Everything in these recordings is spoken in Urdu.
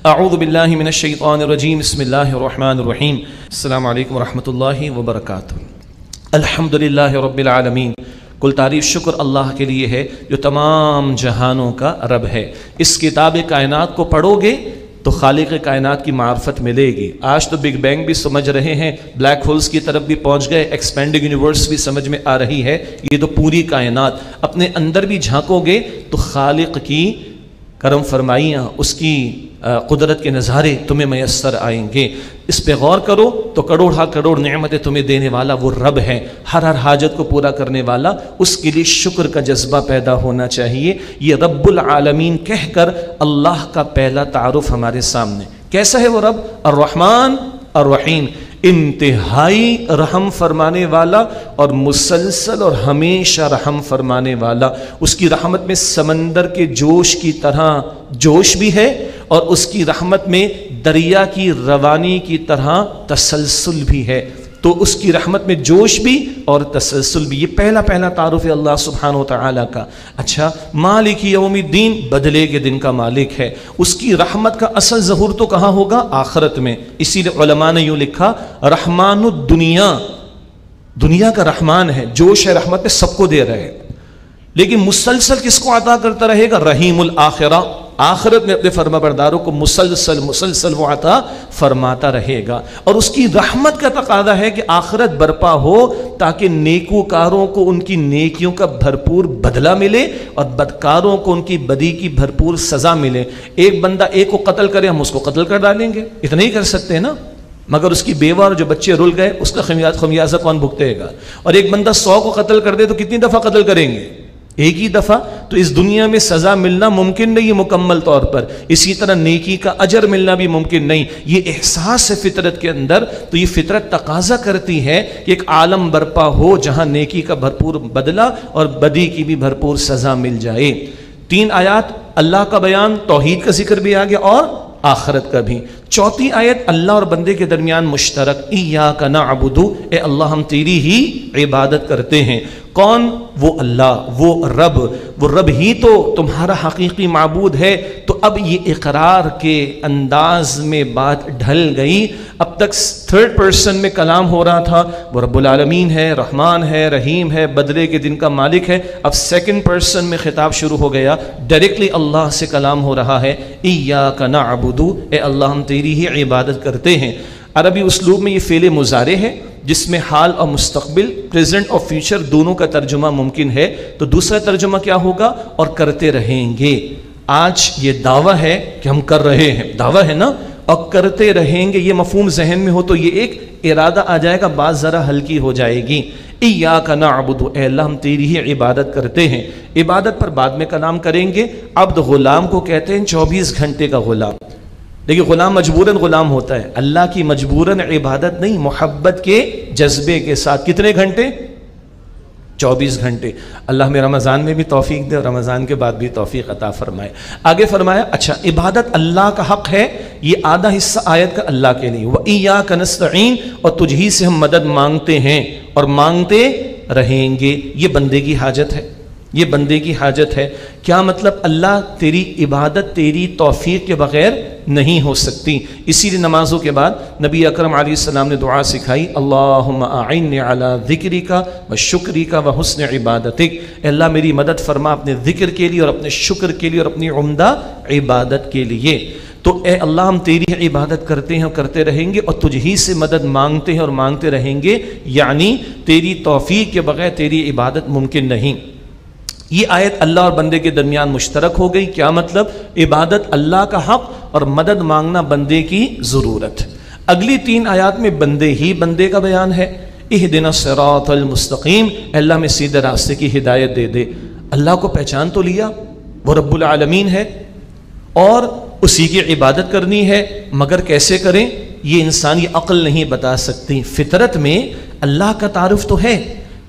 اعوذ باللہ من الشیطان الرجیم بسم اللہ الرحمن الرحیم السلام علیکم ورحمۃ اللہ وبرکاتہ۔ الحمدللہ رب العالمین، کل تعریف شکر اللہ کے لیے ہے جو تمام جہانوں کا رب ہے۔ اس کتاب کائنات کو پڑھو گے تو خالق کائنات کی معرفت ملے گی۔ آج تو بگ بینگ بھی سمجھ رہے ہیں، بلیک ہولز کی طرف بھی پہنچ گئے، ایکسپینڈنگ یونیورس بھی سمجھ میں آ رہی ہے۔ یہ تو پوری کائنات، اپنے اندر بھی جھانکو گے تو خالق کی کرم فرمائیاں، اس کی قدرت کے نظارے تمہیں میسر آئیں گے۔ اس پہ غور کرو تو کروڑ کروڑ نعمتیں تمہیں دینے والا وہ رب ہے، ہر حاجت کو پورا کرنے والا، اس کے لیے شکر کا جذبہ پیدا ہونا چاہیے۔ یہ رب العالمین کہہ کر اللہ کا پہلا تعارف ہمارے سامنے۔ کیسا ہے وہ رب؟ الرحمن الرحیم، انتہائی رحم فرمانے والا اور مسلسل اور ہمیشہ رحم فرمانے والا۔ اس کی رحمت میں سمندر کے جوش کی طرح جوش بھی ہے، اور اس کی رحمت میں دریا کی روانی کی طرح تسلسل بھی ہے۔ تو اس کی رحمت میں جوش بھی اور تسلسل بھی، یہ پہلا تعارف ہے اللہ سبحانہ وتعالی کا۔ اچھا، مالک یوم الدین، بدلے کے دن کا مالک ہے۔ اس کی رحمت کا اصل ظہور تو کہاں ہوگا؟ آخرت میں۔ اسی لیے علماء نے یوں لکھا، رحمان الدنیا، دنیا کا رحمان ہے، جوش ہے رحمت میں، سب کو دے رہے، لیکن مسلسل کس کو عطا کرتا رہے گا؟ رحیم الآخرہ، آخرت میں اپنے فرما برداروں کو مسلسل وہ عطا فرماتا رہے گا۔ اور اس کی رحمت کا تقاضا ہے کہ آخرت برپا ہو تاکہ نیکوکاروں کو ان کی نیکیوں کا بھرپور بدلہ ملے اور بدکاروں کو ان کی بدی کی بھرپور سزا ملے۔ ایک بندہ ایک کو قتل کرے، ہم اس کو قتل کر ڈالیں گے، اتنا ہی کر سکتے ہیں نا، مگر اس کی بیوہ اور جو بچے رل گئے اس کا خمیازہ کون بھگتے گا؟ اور ایک بندہ 100 کو قتل کر دے تو کتنی دفعہ قتل کریں گے؟ ایک ہی دفعہ۔ تو اس دنیا میں سزا ملنا ممکن نہیں مکمل طور پر، اسی طرح نیکی کا اجر ملنا بھی ممکن نہیں۔ یہ احساس ہے فطرت کے اندر، تو یہ فطرت تقاضا کرتی ہے کہ ایک عالم برپا ہو جہاں نیکی کا بھرپور بدلہ اور بدی کی بھی بھرپور سزا مل جائے۔ 3 آیات اللہ کا بیان، توحید کا ذکر بھی آ گیا اور آخرت کا بھی۔ 4تھی آیت اللہ اور بندے کے درمیان مشترک، ایاک نعبد، اے اللہ ہم تیری ہی عبادت کرتے ہیں۔ کون؟ وہ اللہ، وہ رب ہی تو تمہارا حقیقی معبود ہے۔ تو اب یہ اقرار کے انداز میں بات ڈھل گئی۔ اب تک 3rd پرسن میں کلام ہو رہا تھا، وہ رب العالمین ہے، رحمان ہے، رحیم ہے، بدلے کے دن کا مالک ہے۔ اب 2nd پرسن میں خطاب شروع ہو گیا، ڈائریکٹلی اللہ سے کلام ہو رہا ہے، ایاک نعبد، اے اللہ ہم تیری ہی عبادت کرتے ہیں۔ عربی اسلوب میں یہ فعل مضارع ہے جس میں حال اور مستقبل، پریزنٹ اور فیوچر دونوں کا ترجمہ ممکن ہے۔ تو دوسرا ترجمہ کیا ہوگا؟ اور کرتے رہیں گے۔ آج یہ دعویٰ ہے کہ ہم کر رہے ہیں، دعویٰ ہے نا، اور کرتے رہیں گے، یہ مفہوم ذہن میں ہو تو یہ ایک ارادہ آ جائے گا، بات ذرا ہلکی ہو جائے گی۔ ایاک نعبد، اے اللہ ہم تیری ہی عبادت کرتے ہیں۔ عبادت پر بعد میں کلام کریں گے۔ عبد غلام کو کہتے ہیں 24 گھنٹے کا غلام، لیکن غلام مجبوراً غلام ہوتا ہے، اللہ کی مجبوراً عبادت نہیں، محبت کے جذبے کے ساتھ۔ کتنے گھنٹے؟ 24 گھنٹے۔ اللہ میں رمضان میں بھی توفیق دے اور رمضان کے بعد بھی توفیق عطا فرمائے۔ آگے فرمایا، اچھا عبادت اللہ کا حق ہے، یہ آدھا حصہ آیت کا اللہ کے لیے، وَإِيَّاكَ نَسْتَعِينُ، اور تجھ ہی سے ہم مدد مانگتے ہیں اور مانگتے رہیں گے۔ یہ بندے کی حاجت ہے، یہ بندے کی حاجت ہے۔ کیا مطلب؟ اللہ تیری عبادت تیری توفیق کے بغیر نہیں ہو سکتی۔ اسی لیے نمازوں کے بعد نبی اکرم علیہ السلام نے دعا سکھائی، اللہم اعنی علی ذکرک و شکرک و حسن عبادتک، اے اللہ میری مدد فرما اپنے ذکر کے لیے اور اپنے شکر کے لیے اور اپنی عمدہ عبادت کے لیے۔ تو اے اللہ ہم تیری عبادت کرتے ہیں اور کرتے رہیں گے، اور تجھ ہی سے مدد مانگتے ہیں اور مانگتے رہیں گے، یعنی تیری توفیق کے بغیر تیری عبادت ممکن نہیں۔ یہ آیت اللہ اور بندے کے درمیان مشترک ہو گئی۔ کیا مطلب؟ عبادت اللہ کا حق اور مدد مانگنا بندے کی ضرورت۔ اگلی 3 آیات میں بندے ہی بندے کا بیان ہے۔ اہدنا الصراط المستقیم، اللہ میں سیدھے راستے کی ہدایت دے دے۔ اللہ کو پہچان تو لیا، وہ رب العالمین ہے اور اسی کی عبادت کرنی ہے، مگر کیسے کریں؟ یہ انسانی عقل نہیں بتا سکتی۔ فطرت میں اللہ کا تعارف تو ہے،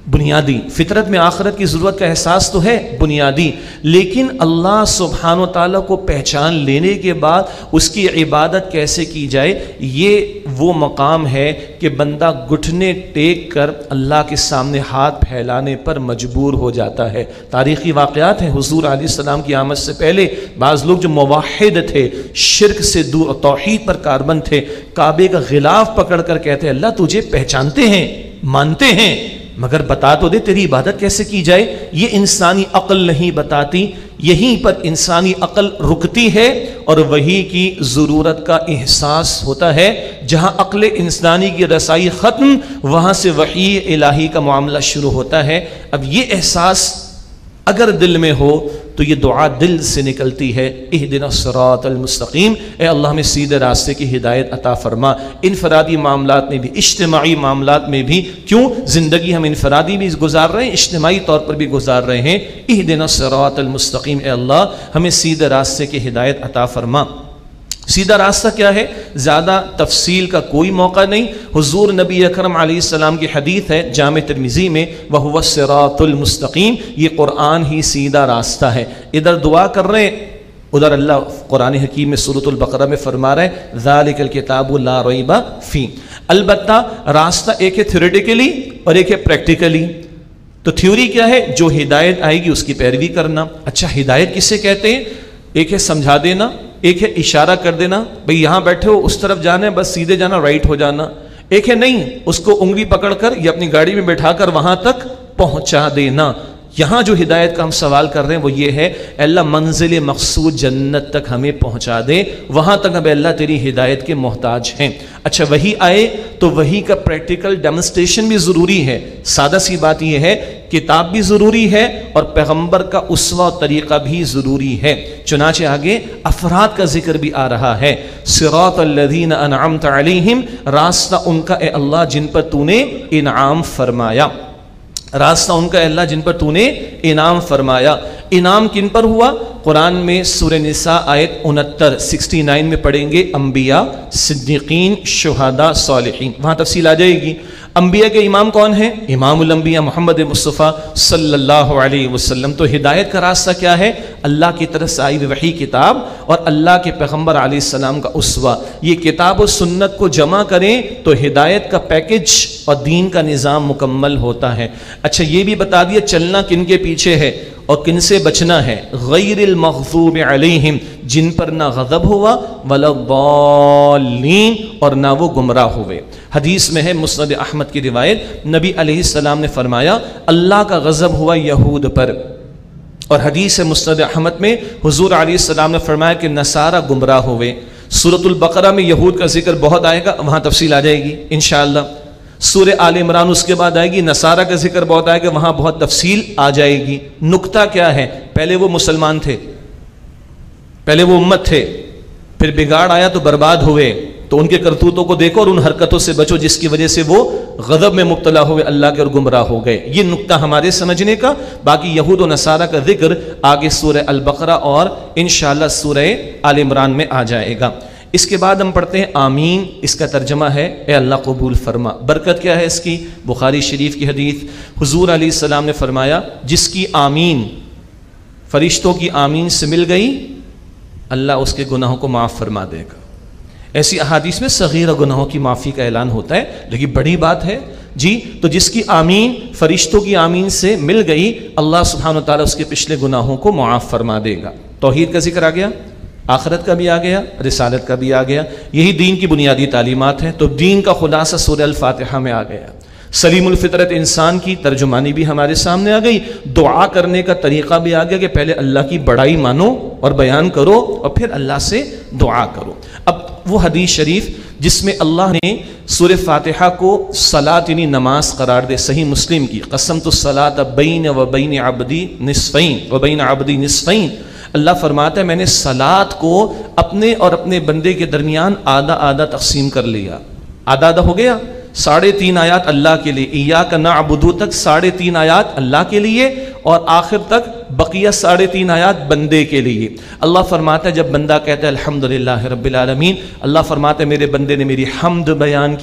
بنیادی، فطرت میں آخرت کی ضرورت کا احساس تو ہے بنیادی، لیکن اللہ سبحانہ و تعالیٰ کو پہچان لینے کے بعد اس کی عبادت کیسے کی جائے، یہ وہ مقام ہے کہ بندہ گھٹنے ٹیک کر اللہ کے سامنے ہاتھ پھیلانے پر مجبور ہو جاتا ہے۔ تاریخی واقعات ہیں، حضور علیہ السلام کی آمد سے پہلے بعض لوگ جو موحد تھے، شرک سے دور، توحید پر کاربند تھے، کعبے کا غلاف پکڑ کر کہتے اللہ تجھے پہچانتے ہیں، مانتے ہیں، مگر بتا تو دے تیری عبادت کیسے کی جائے۔ یہ انسانی عقل نہیں بتاتی، یہیں پر انسانی عقل رکتی ہے اور وہی کی ضرورت کا احساس ہوتا ہے۔ جہاں عقل انسانی کی رسائی ختم، وہاں سے وحی الہی کا معاملہ شروع ہوتا ہے۔ اب یہ احساس اگر دل میں ہو تو یہ دعا دل سے نکلتی ہے، اہدنا الصراط المستقیم، اے اللہ ہمیں سیدھے راستے کی ہدایت عطا فرما۔ انفرادی معاملات میں بھی، اجتماعی معاملات میں بھی، کیوں زندگی ہم انفرادی بھی گزار رہے ہیں، اجتماعی طور پر بھی گزار رہے ہیں۔ اہدنا الصراط المستقیم، اے اللہ ہمیں سیدھے راستے کی ہدایت عطا فرما۔ سیدھا راستہ کیا ہے؟ زیادہ تفصیل کا کوئی موقع نہیں، حضور نبی اکرم علیہ السلام کی حدیث ہے جامع ترمذی میں، وَهُوَ الصِّرَاطُ الْمُسْتَقِيمُ، یہ قرآن ہی سیدھا راستہ ہے۔ ادھر دعا کر رہے ہیں، ادھر اللہ قرآن حکیم میں سورۃ البقرہ میں فرما رہے ہیں ذَلِكَ الْكِتَابُ لَا رَيْبَ فِيهِ۔ البتہ راستہ ایک ہے تھیوریٹیکلی اور ایک ہے پریکٹیکلی۔ تو تھیوری کیا ہے؟ جو ہدایت آئے گی اس کی پیروی کرنا۔ اچھا ہدایت کسے کہتے ہیں؟ ایک ہے سمجھا دینا، ایک ہے اشارہ کر دینا، بھئی یہاں بیٹھے ہو اس طرف جانا ہے، بس سیدھے جانا، رائٹ ہو جانا۔ ایک ہے نہیں، اس کو انگلی پکڑ کر یا اپنی گاڑی میں بٹھا کر وہاں تک پہنچا دینا۔ یہاں جو ہدایت کا ہم سوال کر رہے ہیں وہ یہ ہے، اے اللہ منزل مقصود جنت تک ہمیں پہنچا دے، وہاں تک اب اللہ تیری ہدایت کے محتاج ہیں۔ اچھا وہی آئے تو وہی کا پریکٹیکل ڈیمونسٹریشن بھی ضروری ہے۔ سادہ سی بات یہ ہے، کتاب بھی ضروری ہے اور پیغمبر کا اسوہ و طریقہ بھی ضروری ہے۔ چنانچہ آگے افراد کا ذکر بھی آ رہا ہے، صراط الذین انعمت علیہم، راستہ ان کا اے اللہ جن پر تو نے انعام فرمایا، راستہ ان کا اللہ جن پر تو نے انعام فرمایا۔ انعام کن پر ہوا؟ قرآن میں سورہ نساء آیت 69 میں پڑھیں گے، انبیاء، صدیقین، شہداء، صالحین، وہاں تفصیل آ جائے گی۔ انبیاء کے امام کون ہیں؟ امام الانبیاء محمد مصطفیٰ صلی اللہ علیہ وسلم۔ تو ہدایت کا راستہ کیا ہے؟ اللہ کی طرف سے آئی وحی کتاب اور اللہ کے پیغمبر علیہ السلام کا اسوہ، یہ کتاب و سنت کو جمع کریں تو ہدایت کا پیکج اور دین کا نظام مکمل ہوتا ہے۔ اچھا یہ بھی بتا دیا چلنا کن کے پیچھے ہے اور کن سے بچنا ہے، غیر المغضوب علیہم، جن پر نہ غضب ہوا، ولا الضالین، اور نہ وہ گمراہ ہوئے۔ حدیث میں ہے مسند احمد کی روایت، نبی علیہ السلام نے فرمایا اللہ کا غضب ہوا یہود پر، اور حدیث مسند احمد میں حضور علیہ السلام نے فرمایا کہ نصارہ گمراہ ہوئے۔ سورۃ البقرہ میں یہود کا ذکر بہت آئے گا، وہاں تفصیل آ جائے گی انشاءاللہ۔ سورہ آل عمران اس کے بعد آئے گی، نصارہ کا ذکر بہت آئے گا، وہاں بہت تفصیل آ جائے گی۔ نکتہ کیا ہے؟ پہلے وہ مسلمان تھے، پہلے وہ امت تھے، پھر بگاڑ آیا تو برباد ہوئے، تو ان کے کرتوتوں کو دیکھو اور ان حرکتوں سے بچو جس کی وجہ سے وہ غضب میں مبتلا ہوئے اللہ کے اور گمراہ ہو گئے۔ یہ نکتہ ہمارے سمجھنے کا، باقی یہود و نصارہ کا ذکر آگے سورہ البقرہ اور انشاءاللہ سورہ آل عمران میں آ جائے گا۔ اس کے بعد ہم پڑھتے ہیں آمین، اس کا ترجمہ ہے اے اللہ قبول فرما۔ برکت کیا ہے اس کی؟ بخاری شریف کی حدیث، حضور علیہ السلام نے فرمایا جس کی آمین فرشتوں کی آمین سے مل گئی اللہ اس کے گناہوں کو معاف فرما دے گا۔ ایسی احادیث میں صغیرہ گناہوں کی معافی کا اعلان ہوتا ہے، لیکن بڑی بات ہے جی، تو جس کی آمین فرشتوں کی آمین سے مل گئی اللہ سبحانہ وتعالی اس کے پچھلے گناہوں کو معاف فرما دے گا۔ توحید کا ذکر آ گیا، آخرت کا بھی آ گیا، رسالت کا بھی آ گیا، یہی دین کی بنیادی تعلیمات ہیں۔ تو دین کا خلاصہ سورہ الفاتحہ میں آ گیا۔ سلیم الفطرت انسان کی ترجمانی بھی ہمارے سامنے آ گئی، دعا کرنے کا طریقہ بھی آ گیا کہ پہلے اللہ کی بڑائی مانو اور بیان کرو اور پھر اللہ سے دعا کرو۔ اب وہ حدیث شریف جس میں اللہ نے سورہ فاتحہ کو صلاۃ یعنی نماز قرار دے، صحیح مسلم کی، قسمت الصلاۃ بین و بین عبدی نصفین و بین عبدی نصفین، اللہ فرماتا ہے میں نے صلاۃ کو اپنے اور اپنے بندے کے درمیان آدھا آدھا تقسیم کر لیا۔ آدھا آدھا ہو گیا، 3.5 آیات اللہ کے لیے، ایاک نعبد تک 3.5 آیات اللہ کے لیے، اور آخر تک بقیہ 3.5 آیات بندے کے لیے۔ اللہ فرماتا ہے جب بندہ کہتا ہے الحمدللہ رب العالمین، اللہ فرماتا ہے میرے بندے نے میری حمد بیان کی،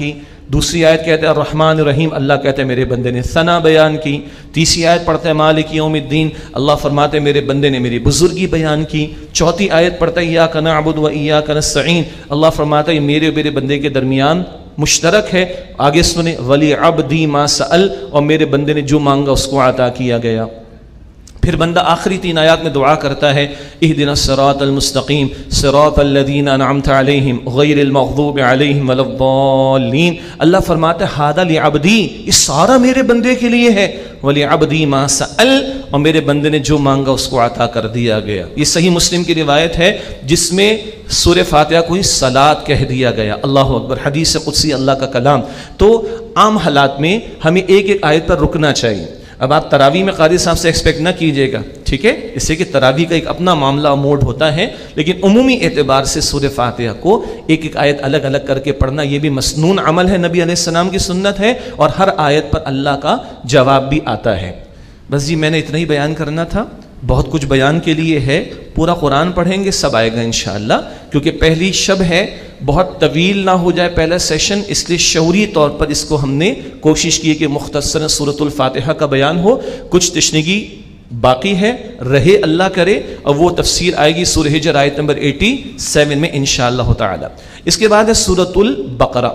دوسری آیت کہتے ہیں الرحمن الرحیم، اللہ کہتے ہیں میرے بندے نے ثنا بیان کی. تیسری آیت پڑھتے ہیں مالک یوم الدین، اللہ فرماتے ہیں میرے بندے نے میری بزرگی بیان کی. چوتھی آیت پڑھتا ہے ایاک نعبد و ایاک نستعین، اللہ فرماتا ہے میرے اور میرے بندے کے درمیان مشترک ہے. آگے سنیں ولی عبدی ما سأل، اور میرے بندے نے جو مانگا اس کو عطا کیا گیا. پھر بندہ آخری 3 آیات میں دعا کرتا ہے اہدنا الصراط المستقیم صراط الذین انعمت علیہم غیر المغضوب علیہم ولا الضالین. اللہ فرماتا ہے ھذا لعبدی، یہ سارا میرے بندے کے لیے ہے. ولعبدی ما سأل، اور میرے بندے نے جو مانگا اس کو عطا کر دیا گیا. یہ صحیح مسلم کی روایت ہے جس میں سورہ فاتحہ کو ہی صلاۃ کہہ دیا گیا. اللہ اکبر، حدیث قدسی اللہ کا کلام. تو عام حالات میں ہمیں ایک ایک آیت پر رکنا چاہیے. اب آپ تراویح میں قاری صاحب سے ایکسپیکٹ نہ کیجئے گا، ٹھیک ہے، اس سے کہ تراویح کا ایک اپنا معاملہ موڈ ہوتا ہے، لیکن عمومی اعتبار سے سورہ فاتحہ کو ایک ایک آیت الگ الگ کر کے پڑھنا یہ بھی مسنون عمل ہے، نبی علیہ السلام کی سنت ہے، اور ہر آیت پر اللہ کا جواب بھی آتا ہے. بس جی میں نے اتنا ہی بیان کرنا تھا، بہت کچھ بیان کے لیے ہے. پورا قرآن پڑھیں گے سب آئے گا انشاءاللہ، کیونکہ پہلی شب ہے، بہت طویل نہ ہو جائے پہلا سیشن، اس لیے شعوری طور پر اس کو ہم نے کوشش کی کہ مختصر سورۃ الفاتحہ کا بیان ہو. کچھ تشنگی باقی ہے، رہے اللہ کرے، اور وہ تفسیر آئے گی سورہ ہجر آیت نمبر 87 میں انشاءاللہ تعالی. اس کے بعد ہے سورۃ البقرہ.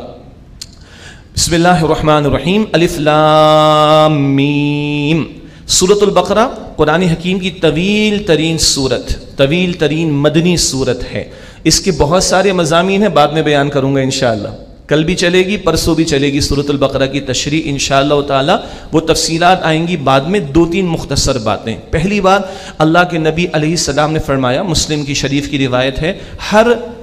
بسم اللہ الرحمن الرحیم، الف لام میم. سورۃ البقرہ قرآن حکیم کی طویل ترین سورت، طویل ترین مدنی سورت ہے. اس کے بہت سارے مضامین ہیں، بعد میں بیان کروں گا انشاءاللہ. کل بھی چلے گی، پرسوں بھی چلے گی سورۃ البقرہ کی تشریح انشاءاللہ تعالی. وہ تفصیلات آئیں گی بعد میں. 2-3 مختصر باتیں. پہلی بات، اللہ کے نبی علیہ السلام نے فرمایا، مسلم کی شریف کی روایت ہے، ہر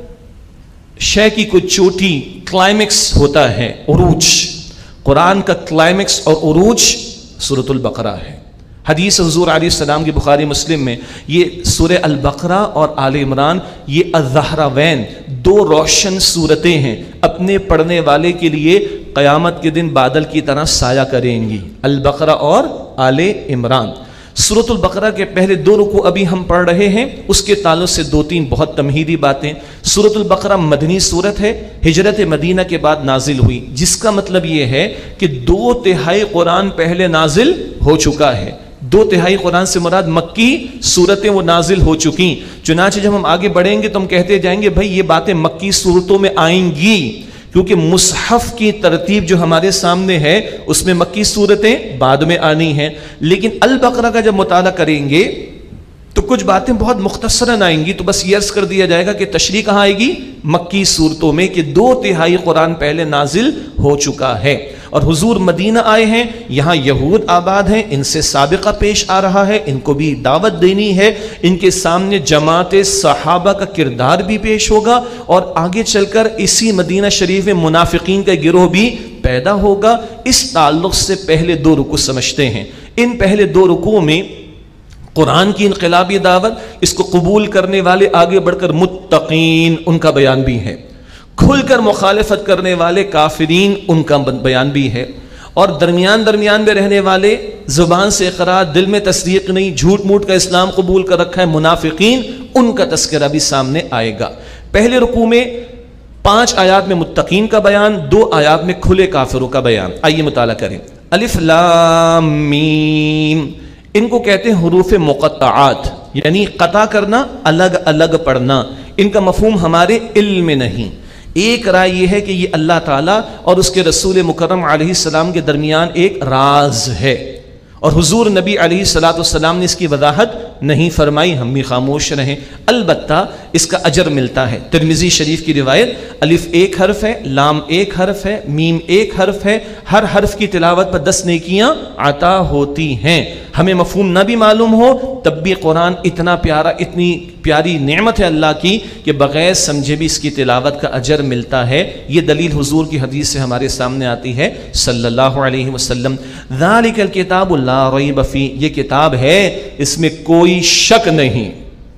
شے کی کوئی چوٹی، کلائمیکس ہوتا ہے، عروج. قرآن کا کلائمیکس اور عروج سورۃ البقرہ ہے. حدیث حضور علیہ السلام کی بخاری مسلم میں، یہ سورہ البقرہ اور آل عمران یہ الزہراوین 2 روشن صورتیں ہیں، اپنے پڑھنے والے کے لیے قیامت کے دن بادل کی طرح سایہ کریں گی. البقرہ اور آل عمران. سورۃ البقرہ کے پہلے 2 رکوع ابھی ہم پڑھ رہے ہیں، اس کے تعلق سے 2-3 بہت تمہیدی باتیں. سورۃ البقرہ مدنی سورت ہے، ہجرت مدینہ کے بعد نازل ہوئی، جس کا مطلب یہ ہے کہ 2/3 قرآن پہلے نازل ہو چکا ہے. 2/3 قرآن سے مراد مکی صورتیں وہ نازل ہو چکی. چنانچہ جب ہم آگے بڑھیں گے تو ہم کہتے جائیں گے بھائی یہ باتیں مکی صورتوں میں آئیں گی، کیونکہ مصحف کی ترتیب جو ہمارے سامنے ہے اس میں مکی صورتیں بعد میں آنی ہیں. لیکن البقرہ کا جب مطالعہ کریں گے تو کچھ باتیں بہت مختصراً آئیں گی، تو بس یہ عرض کر دیا جائے گا کہ تشریح کہاں آئے گی؟ مکی صورتوں میں، کہ 2/3 قرآن پہلے نازل ہو چکا ہے. اور حضور مدینہ آئے ہیں، یہاں یہود آباد ہیں، ان سے سابقہ پیش آ رہا ہے، ان کو بھی دعوت دینی ہے. ان کے سامنے جماعت صحابہ کا کردار بھی پیش ہوگا، اور آگے چل کر اسی مدینہ شریف میں منافقین کا گروہ بھی پیدا ہوگا. اس تعلق سے پہلے 2 رکوع سمجھتے ہیں. ان پہلے 2 رکوع میں قرآن کی انقلابی دعوت، اس کو قبول کرنے والے آگے بڑھ کر متقین ان کا بیان بھی ہے، کھل کر مخالفت کرنے والے کافرین ان کا بیان بھی ہے، اور درمیان میں رہنے والے زبان سے اقرار دل میں تصدیق نہیں، جھوٹ موٹ کا اسلام قبول کر رکھا ہے منافقین، ان کا تذکرہ بھی سامنے آئے گا. پہلے رکوع میں 5 آیات میں متقین کا بیان، 2 آیات میں کھلے کافروں کا بیان. آئیے مطالعہ کریں. الف لام میم، ان کو کہتے ہیں حروف مقطعات، یعنی قطع کرنا، الگ الگ پڑھنا. ان کا مفہوم ہمارے علم میں نہیں. ایک رائے یہ ہے کہ یہ اللہ تعالیٰ اور اس کے رسول مکرم علیہ السلام کے درمیان ایک راز ہے، اور حضور نبی علیہ السلام نے اس کی وضاحت نہیں فرمائی، ہم بھی خاموش رہیں. البتہ اس کا اجر ملتا ہے. ترمذی شریف کی روایت، الف 1 حرف ہے، لام 1 حرف ہے، میم 1 حرف ہے، ہر حرف کی تلاوت پر 10 نیکیاں عطا ہوتی ہیں. ہمیں مفہوم نہ بھی معلوم ہو تب بھی قرآن اتنا پیارا، اتنی پیاری نعمت ہے اللہ کی کہ بغیر سمجھے بھی اس کی تلاوت کا اجر ملتا ہے. یہ دلیل حضور کی حدیث سے ہمارے سامنے آتی ہے صلی اللہ علیہ وسلم. ذالک الکتاب لا ریب فیہ، یہ کتاب ہے اس میں کوئی شک نہیں.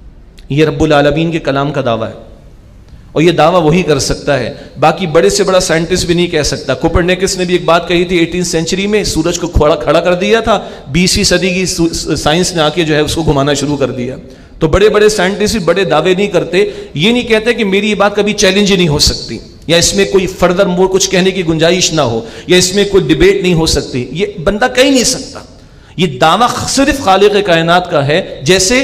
یہ رب العالمین کے کلام کا دعویٰ ہے، اور یہ دعویٰ وہی کر سکتا ہے، باقی بڑے سے بڑا سائنٹسٹ بھی نہیں کہہ سکتا. کوپرنیکس نے بھی ایک بات کہی تھی 18 سینچری میں، سورج کو کھڑا کر دیا تھا، 20ویں صدی کی سائنس نے آ کے جو ہے اس کو گھمانا شروع کر دیا. تو بڑے بڑے سائنٹسٹ بڑے دعوے نہیں کرتے، یہ نہیں کہتے کہ میری یہ بات کبھی چیلنج ہی نہیں ہو سکتی. یا اس میں کوئی فردر مور کچھ کہنے کی گنجائش نہ ہو، یا اس میں کوئی ڈیبیٹ نہیں ہو سکتی، یہ بندہ کہہ نہیں سکتا. یہ دعویٰ صرف خالق کائنات کا ہے. جیسے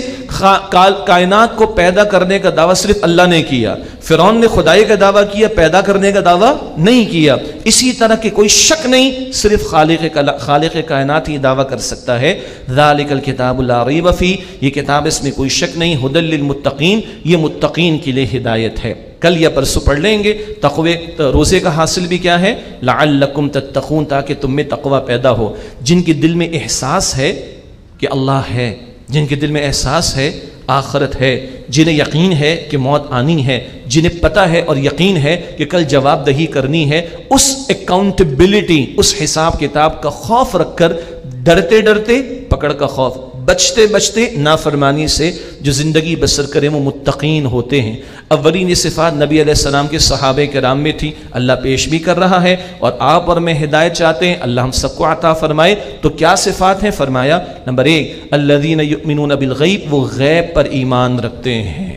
کائنات کو پیدا کرنے کا دعویٰ صرف اللہ نے کیا، فرعون نے خدائی کا دعویٰ کیا، پیدا کرنے کا دعویٰ نہیں کیا. اسی طرح کہ کوئی شک نہیں، صرف خالق کائنات ہی دعویٰ کر سکتا ہے. ذالک الکتاب لا ریب فیہ، یہ کتاب اس میں کوئی شک نہیں. ھدی للمتقین، یہ متقین کے لیے ہدایت ہے. کل یا پرسوں پڑھ لیں گے. تقوی روزے کا حاصل بھی کیا ہے؟ لعلکم تتقون، تاکہ تم میں تقوی پیدا ہو. جن کے دل میں احساس ہے کہ اللہ ہے، جن کے دل میں احساس ہے آخرت ہے، جنہیں یقین ہے کہ موت آنی ہے، جنہیں پتہ ہے اور یقین ہے کہ کل جواب دہی کرنی ہے، اس اکاؤنٹیبلٹی، اس حساب کتاب کا خوف رکھ کر، ڈرتے ڈرتے پکڑ کا خوف، بچتے بچتے نافرمانی سے جو زندگی بسر کریں، وہ متقین ہوتے ہیں. اولین یہ صفات نبی علیہ السلام کے صحابہ کرام میں تھی، اللہ پیش بھی کر رہا ہے. اور آپ اور میں ہدایت چاہتے ہیں، اللہ ہم سب کو عطا فرمائے. تو کیا صفات ہیں؟ فرمایا نمبر 1 الذین یؤمنون بالغیب، وہ غیب پر ایمان رکھتے ہیں.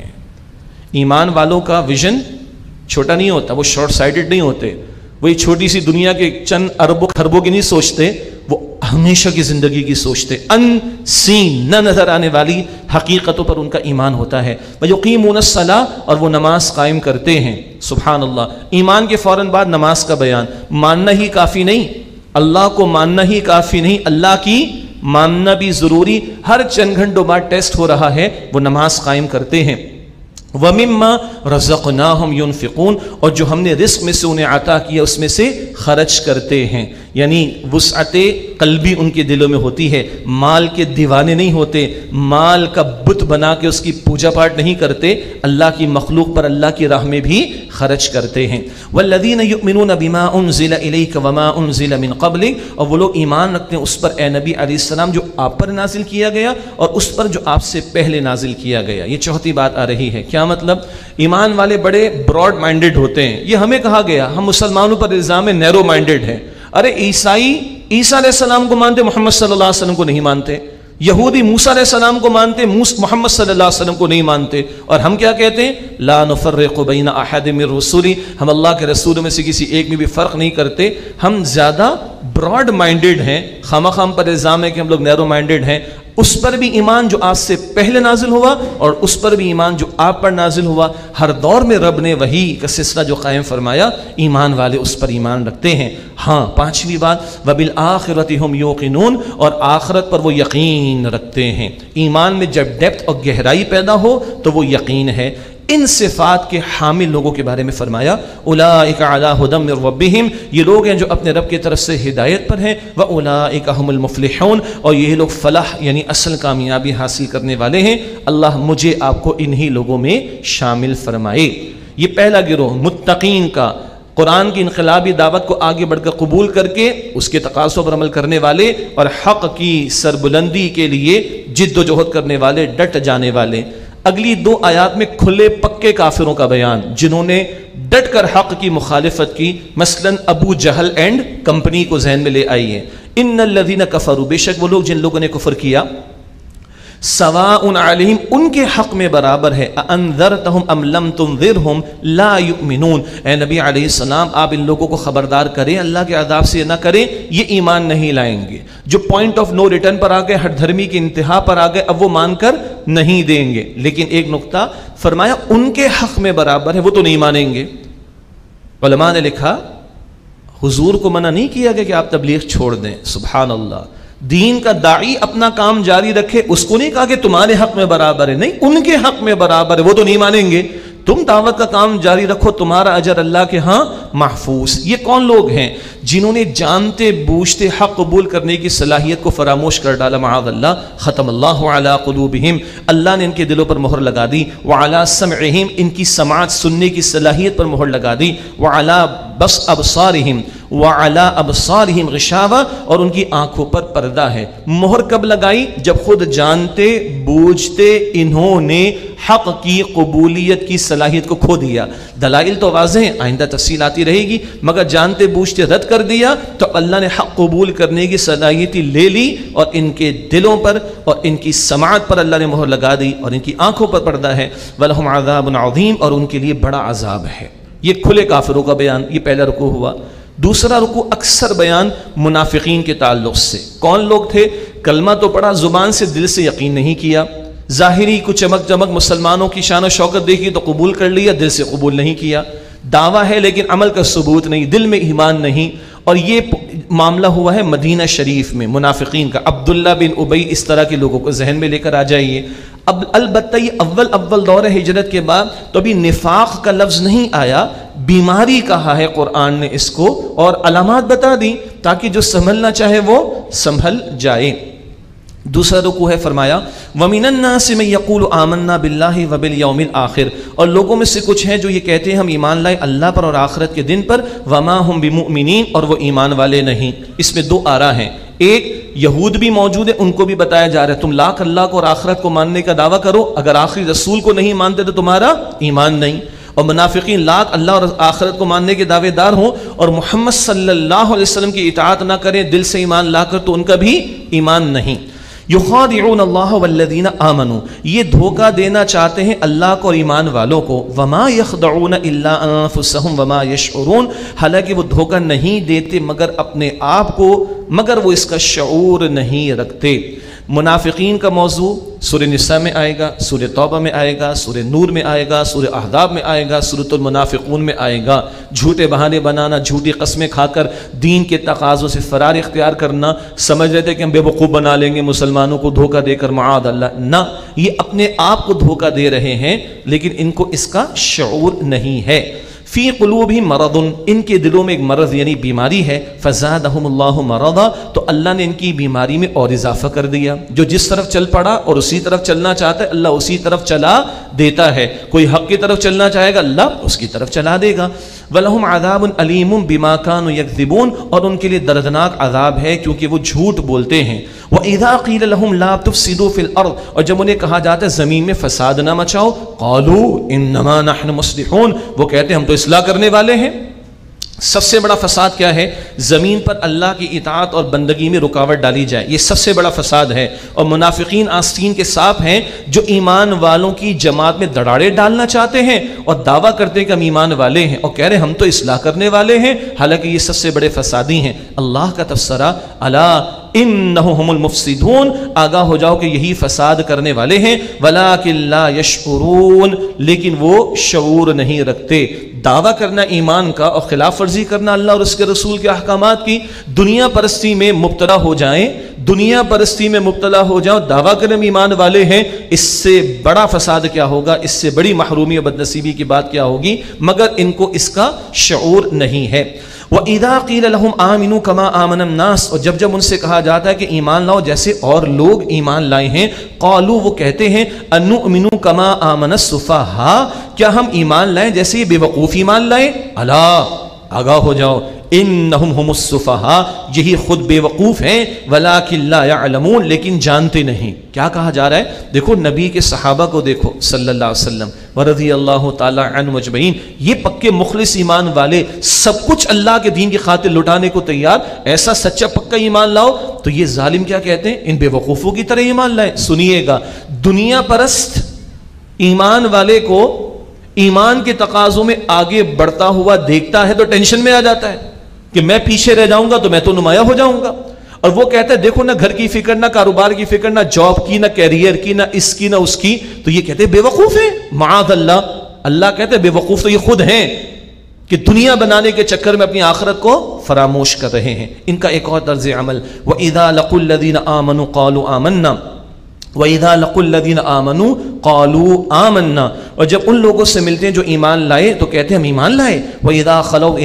ایمان والوں کا ویژن چھوٹا نہیں ہوتا، وہ شارٹ سائٹڈ نہیں ہوتے، وہی چھوٹی سی دنیا کے چند اربوں خربوں کی نہیں سوچتے، وہ ہمیشہ کی زندگی کی سوچتے. ان سین، نہ نظر آنے والی حقیقتوں پر ان کا ایمان ہوتا ہے. وَيُقِيمُونَ الصَّلَاةَ، اور وہ نماز قائم کرتے ہیں. سبحان اللہ. ایمان کے فوراً بعد نماز کا بیان. ماننا ہی کافی نہیں، اللہ کو ماننا ہی کافی نہیں، اللہ کی ماننا بھی ضروری. ہر چند گھنٹوں بعد ٹیسٹ ہو رہا ہے، وہ نماز قائم کرتے ہیں. وَمِمَّا رَزَقْنَاهُمْ يُنْفِقُونَ، اور جو ہم نے رزق میں سے انہیں عطا کیا اس میں سے خرچ کرتے ہیں. یعنی وسعت قلبی ان کے دلوں میں ہوتی ہے، مال کے دیوانے نہیں ہوتے، مال کا بت بنا کے اس کی پوجا پاٹ نہیں کرتے، اللہ کی مخلوق پر اللہ کی راہ میں بھی خرچ کرتے ہیں. وَالَّذِينَ يُؤْمِنُونَ بِمَا أُنزِلَ إِلَيْكَ وَمَا أُنزِلَ مِن قَبْلِكَ، اور وہ لوگ ایمان رکھتے ہیں اس پر اے نبی علیہ السلام جو آپ پر نازل کیا گیا اور اس پر جو آپ سے پہلے نازل کیا گیا. یہ چوتھی بات آ رہی ہے. کیا مطلب؟ ایمان والے بڑے براڈ مائنڈڈ ہوتے ہیں. یہ ہمیں کہا گیا، ہم مسلمانوں پر الزام نیرو مائنڈڈ ہیں. ارے عیسائی عیسیٰ علیہ السلام کو مانتے، محمد صلی اللہ علیہ وسلم کو نہیں مانتے. یہودی موسیٰ علیہ السلام کو مانتے، محمد صلی اللہ علیہ وسلم کو نہیں مانتے. اور ہم کیا کہتے ہیں؟ لا نفرق بین احد من رسولی، ہم اللہ کے رسولوں میں سے کسی ایک میں بھی فرق نہیں کرتے. ہم زیادہ براڈ مائنڈڈ ہیں. خام پر الزام ہے کہ ہم لوگ نیرو مائنڈڈ ہیں. اس پر بھی ایمان جو آپ سے پہلے نازل ہوا اور اس پر بھی ایمان جو آپ پر نازل ہوا. ہر دور میں رب نے وحی کا سلسلہ جو قائم فرمایا، ایمان والے اس پر ایمان رکھتے ہیں. ہاں، پانچویں بات وَبِالْآخِرَةِ هُمْ يُوقِنُونَ، اور آخرت پر وہ یقین رکھتے ہیں. ایمان میں جب ڈیپتھ اور گہرائی پیدا ہو تو وہ یقین ہے. ان صفات کے حامل لوگوں کے بارے میں فرمایا اولئک علی ھدی من ربہم، یہ لوگ ہیں جو اپنے رب کی طرف سے ہدایت پر ہیں. واولئک ھم المفلحون، اور یہ لوگ فلاح یعنی اصل کامیابی حاصل کرنے والے ہیں. اللہ مجھے آپ کو انہی لوگوں میں شامل فرمائے. یہ پہلا گروہ متقین کا، قرآن کی انقلابی دعوت کو آگے بڑھ کر قبول کر کے اس کے تقاضوں پر عمل کرنے والے اور حق کی سربلندی کے لیے جد و جہد کرنے والے، ڈٹ جانے والے. اگلی 2 آیات میں کھلے پکے کافروں کا بیان، جنہوں نے ڈٹ کر حق کی مخالفت کی. مثلا ابو جہل اینڈ کمپنی کو ذہن میں لے آئی ہے. ان الذین کفروا، بے شک وہ لوگ جن لوگوں نے کفر کیا، سواء علیہم، ان کے حق میں برابر ہے، انذرتہم ام لم تنذرہم لا یؤمنون. اے نبی علیہ السلام آپ ان لوگوں کو خبردار کریں، اللہ کے عذاب سے نہ کریں، یہ ایمان نہیں لائیں گے. جو پوائنٹ آف نو ریٹرن پر آ گئے، ہر دھرمی کی انتہا پر آ گئے، اب وہ مان کر نہیں دیں گے. لیکن ایک نقطہ فرمایا ان کے حق میں برابر ہے، وہ تو نہیں مانیں گے. علماء نے لکھا حضور کو منع نہیں کیا گیا کہ آپ تبلیغ چھوڑ دیں. سبحان اللہ. دین کا داعی اپنا کام جاری رکھے، اس کو نہیں کہا کہ تمہارے حق میں برابر ہے، نہیں، ان کے حق میں برابر ہے، وہ تو نہیں مانیں گے. تم دعوت کا کام جاری رکھو، تمہارا اجر اللہ کے ہاں محفوظ. یہ کون لوگ ہیں؟ جنہوں نے جانتے بوجھتے حق قبول کرنے کی صلاحیت کو فراموش کر ڈالا. معاذ اللہ. ختم اللہ علی قلوبہم، اللہ نے ان کے دلوں پر مہر لگا دی. وعلی سمعہم، ان کی سماعت سننے کی صلاحیت پر مہر لگا دی. وعلی بس ابصارہم، وعلی ابصارہم غشاوہ، اور ان کی آنکھوں پر پردہ ہے. مہر کب لگائی؟ جب خود جانتے بوجھتے انہوں نے حق کی قبولیت کی صلاحیت کو کھو دیا. دلائل تو واضح ہیں، آئندہ تفصیل آتی رہے گی، مگر جانتے بوجھتے رد کر دیا تو اللہ نے حق قبول کرنے کی صلاحیت لے لی اور ان کے دلوں پر اور ان کی سماعت پر اللہ نے مہر لگا دی اور ان کی آنکھوں پر پردہ ہے. وَلَهُمْ عَذَابٌ عَظِيمٌ، اور ان کے لیے بڑا عذاب ہے. یہ کھلے کافروں کا بیان، یہ پہلا رکوع ہوا۔ دوسرا رکوع اکثر بیان منافقین کے تعلق سے، کون لوگ تھے؟ کلمہ تو پڑھا، زبان سے دل سے یقین نہیں کیا، ظاہری کو چمک چمک مسلمانوں کی شان و شوکت دیکھی تو قبول کر لیا، دل سے قبول نہیں کیا، دعویٰ ہے لیکن عمل کا ثبوت نہیں، دل میں ایمان نہیں۔ اور یہ معاملہ ہوا ہے مدینہ شریف میں منافقین کا، عبداللہ بن ابی، اس طرح کے لوگوں کو ذہن میں لے کر آ جائیے۔ اب البتہ یہ اول دور ہجرت کے بعد تو ابھی نفاق کا لفظ نہیں آیا، بیماری کہا ہے قرآن نے اس کو، اور علامات بتا دی تاکہ جو سنبھلنا چاہے وہ سنبھل جائے۔ دوسرا رکوع ہے، فرمایا وَمِنَ النَّاسِ مَن يَقُولُ آمَنَّا بِاللَّهِ وَبِالْيَوْمِ الْآخِرِ، اور لوگوں میں سے کچھ ہیں جو یہ کہتے ہیں ہم ایمان لائے اللہ پر اور آخرت کے دن پر، وَمَا هُم بِمُؤْمِنِينَ، اور وہ ایمان والے نہیں۔ اس میں دو آراء ہیں، ایک یہود بھی موجود ہے، ان کو بھی بتایا جا رہا ہے تم لاکھ اللہ کو اور آخرت کو ماننے کا دعویٰ کرو، اگر آخری رسول کو نہیں مانتے تو تمہارا ایمان نہیں۔ اور منافقین لاکھ اللہ اور آخرت کو ماننے کے دعوے دار ہوں اور محمد صلی اللہ علیہ وسلم کی اطاعت نہ کریں دل سے ایمان لا کر، تو ان کا بھی ایمان نہیں۔ یخادعون اللہ والذین آمنوا، یہ دھوکہ دینا چاہتے ہیں اللہ کو اور ایمان والوں کو، وما یخدعون الا انفسهم وما یشعرون، حالانکہ وہ دھوکہ نہیں دیتے مگر اپنے آپ کو، مگر وہ اس کا شعور نہیں رکھتے۔ منافقین کا موضوع سورہ نساء میں آئے گا، سورہ توبہ میں آئے گا، سورہ نور میں آئے گا، سورہ احزاب میں آئے گا، سورۃ المنافقون میں آئے گا۔ جھوٹے بہانے بنانا، جھوٹی قسمیں کھا کر دین کے تقاضوں سے فرار اختیار کرنا، سمجھ رہے تھے کہ ہم بے وقوف بنا لیں گے مسلمانوں کو دھوکہ دے کر، معاذ اللہ، نہ، یہ اپنے آپ کو دھوکہ دے رہے ہیں لیکن ان کو اس کا شعور نہیں ہے۔ فی قلوبہم مرض، ان کے دلوں میں ایک مرض یعنی بیماری ہے، فزادہم اللہ مرضا، تو اللہ نے ان کی بیماری میں اور اضافہ کر دیا۔ جو جس طرف چل پڑا اور اسی طرف چلنا چاہتا ہے اللہ اسی طرف چلا دیتا ہے، کوئی حق کی طرف چلنا چاہے گا اللہ اس کی طرف چلا دے گا۔ وَلَهُمْ عَذَابٌ عَلِيمٌ بِمَا كَانُوا يَكْذِبُونَ، اور ان کے لیے دردناک عذاب ہے کیونکہ وہ جھوٹ بولتے ہیں۔ وَإِذَا قِيلَ لَهُمْ لَا تُفْسِدُوا فِي الْأَرْضِ، اور جب انہیں کہا جاتا ہے زمین میں فساد نہ مچاؤ، قَالُوا إِنَّمَا نَحْنُ مُصْلِحُونَ، وہ کہتے ہیں ہم تو اصلاح کرنے والے ہیں۔ سب سے بڑا فساد کیا ہے؟ زمین پر اللہ کی اطاعت اور بندگی میں رکاوٹ ڈالی جائے، یہ سب سے بڑا فساد ہے۔ اور منافقین آستین کے سانپ ہیں جو ایمان والوں کی جماعت میں دڑاڑے ڈالنا چاہتے ہیں اور دعویٰ کرتے ہیں کہ ہم ایمان والے ہیں اور کہہ رہے ہیں ہم تو اصلاح کرنے والے ہیں، حالانکہ یہ سب سے بڑے فسادی ہیں۔ اللہ کا تفسرہ، الا انہم هم المفسدون، آگاہ ہو جاؤ کہ یہی فساد کرنے والے ہیں، ولکن لا یشعرون، لیکن وہ شعور نہیں رکھتے۔ دعویٰ کرنا ایمان کا اور خلاف ورزی کرنا اللہ اور اس کے رسول کے احکامات کی، دنیا پرستی میں مبتلا ہو جائیں، دنیا پرستی میں مبتلا ہو جاؤ، دعویٰ کریں ایمان والے ہیں، اس سے بڑا فساد کیا ہوگا، اس سے بڑی محرومی اور بدنصیبی کی بات کیا ہوگی، مگر ان کو اس کا شعور نہیں ہے۔ وَإِذَا قِيلَ لَهُمْ آمِنُوا كَمَا آمَنَ النَّاسُ، اور جب ان سے کہا جاتا ہے کہ ایمان لاؤ جیسے اور لوگ ایمان لائے ہیں، قالوا، وہ کہتے ہیں أَنُؤْمِنُوا كَمَا آمَنَ السُّفَهَاءُ، کیا ہم ایمان لائیں جیسے یہ بے وقوف ایمان لائیں؟ الا، آگاہ ہو جاؤ، انہم هم السفہاء، یہی خود بے وقوف ہیں، ولکن لا یعلمون، لیکن جانتے نہیں۔ کیا کہا جا رہا ہے؟ دیکھو نبی کے صحابہ کو دیکھو صلی اللہ علیہ وسلم ورضی اللہ تعالی عنہم اجمعین، یہ پکے مخلص ایمان والے، سب کچھ اللہ کے دین کی خاطر لٹانے کو تیار، ایسا سچا پکا ایمان لاؤ۔ تو یہ ظالم کیا کہتے ہیں؟ ان بے وقوفوں کی طرح ایمان لائیں۔ سنیے گا، دنیا پرست ایمان والے کو ایمان کے تقاضوں میں آگے بڑھتا ہوا دیکھتا ہے تو ٹینشن میں آ جاتا ہے کہ میں پیچھے رہ جاؤں گا تو میں تو نمایاں ہو جاؤں گا۔ اور وہ کہتا ہے دیکھو نہ گھر کی فکر، نہ کاروبار کی فکر، نہ جاب کی، نہ کیریئر کی، نہ اس کی نہ اس کی، تو یہ کہتے ہیں بے وقوف ہیں، معاذ اللہ۔ اللہ کہتے ہیں بے وقوف تو یہ خود ہیں کہ دنیا بنانے کے چکر میں اپنی آخرت کو فراموش کر رہے ہیں۔ ان کا ایک اور طرز عمل، وَإِذَا لَقُوا الَّذِينَ آمَنُوا قَالُوا آمَنَّا وَإِذَا لَقُوا الَّذِينَ آمَنُوا قَالُوا آمَنَّا، اور جب ان لوگوں سے ملتے ہیں جو ایمان لائے تو کہتے ہیں ہم ایمان لائے۔ وَإِذَا خَلَوْا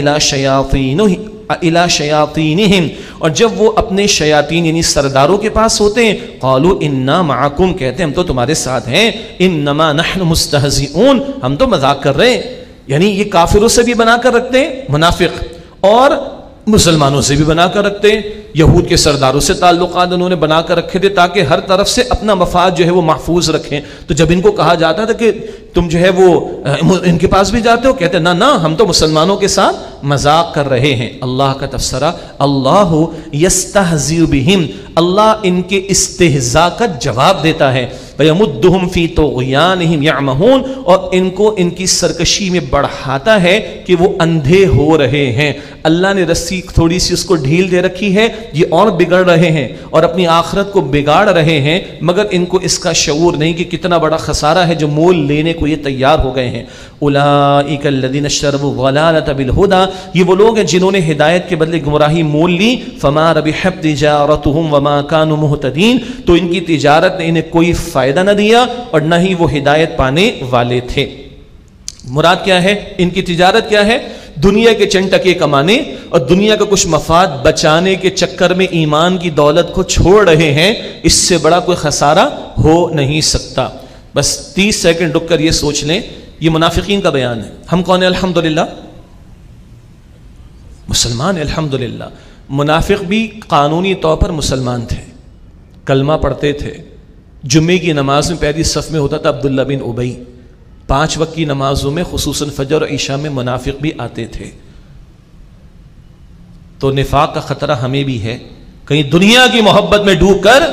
إِلَى شَيَاطِينِهِمْ، اور جب وہ اپنے شیاطین یعنی سرداروں کے پاس ہوتے ہیں، قَالُوا إِنَّا مَعَكُمْ، کہتے ہیں ہم تو تمہارے ساتھ ہیں، إِنَّمَا نَحْنُ مُسْتَهْزِئُونَ، ہم تو مذاق کر رہے ہیں۔ یعنی یہ کافروں سے بھی بنا کر رکھتے ہیں منافق، اور مسلمانوں سے بھی بنا کر رکھتے ہیں۔ یہود کے سرداروں سے تعلقات انہوں نے بنا کر رکھے تھے تاکہ ہر طرف سے اپنا مفاد جو ہے وہ محفوظ رکھیں۔ تو جب ان کو کہا جاتا تھا کہ تم جو ہے وہ ان کے پاس بھی جاتے ہو، کہتے ہیں نہ ہم تو مسلمانوں کے ساتھ مذاق کر رہے ہیں۔ اللہ کا تفسرہ، اللہ یستہزئ بہم، اللہ ان کے استہزاء کا جواب دیتا ہے۔ وَيَمُدُّهُمْ فِي طُغْيَانِهِمْ يَعْمَهُونَ، اور ان کو ان کی سرکشی میں بڑھاتا ہے کہ وہ اندھے ہو رہے ہیں۔ اللہ نے رسی تھوڑی سی اس کو ڈھیل دے رکھی ہے، یہ اور بگڑ رہے ہیں اور اپنی آخرت کو بگاڑ رہے ہیں، مگر ان کو اس کا شعور نہیں کہ کتنا بڑا خسارہ ہے جو مول لینے کو یہ تیار ہو گئے ہیں۔ اولئک الذین اشتروا الضلالۃ بالہدی، یہ وہ لوگ ہیں جنہوں نے ہدایت کے بدلے گمراہی مول لی۔ فما ربحت تجارتہم وما کانوا مہتدین، تو ان کی تجارت نے انہیں کوئی فائدہ نہ دیا اور نہ ہی وہ ہدایت پانے والے تھے۔ مراد کیا ہے؟ ان کی تجارت کیا ہے؟ دنیا کے چند ٹکے کمانے اور دنیا کا کچھ مفاد بچانے کے چکر میں ایمان کی دولت کو چھوڑ رہے ہیں، اس سے بڑا کوئی خسارہ ہو نہیں سکتا۔ بس 30 سیکنڈ رک کر یہ سوچ لیں، یہ منافقین کا بیان ہے۔ ہم کون ہیں؟ الحمدللہ مسلمان، الحمدللہ۔ منافق بھی قانونی طور پر مسلمان تھے، کلمہ پڑھتے تھے، جمعے کی نماز میں پہلی صف میں ہوتا تھا عبداللہ بن ابی، 5 وقت کی نمازوں میں خصوصاً فجر اور عشاء میں منافق بھی آتے تھے۔ تو نفاق کا خطرہ ہمیں بھی ہے، کہیں دنیا کی محبت میں ڈوب کر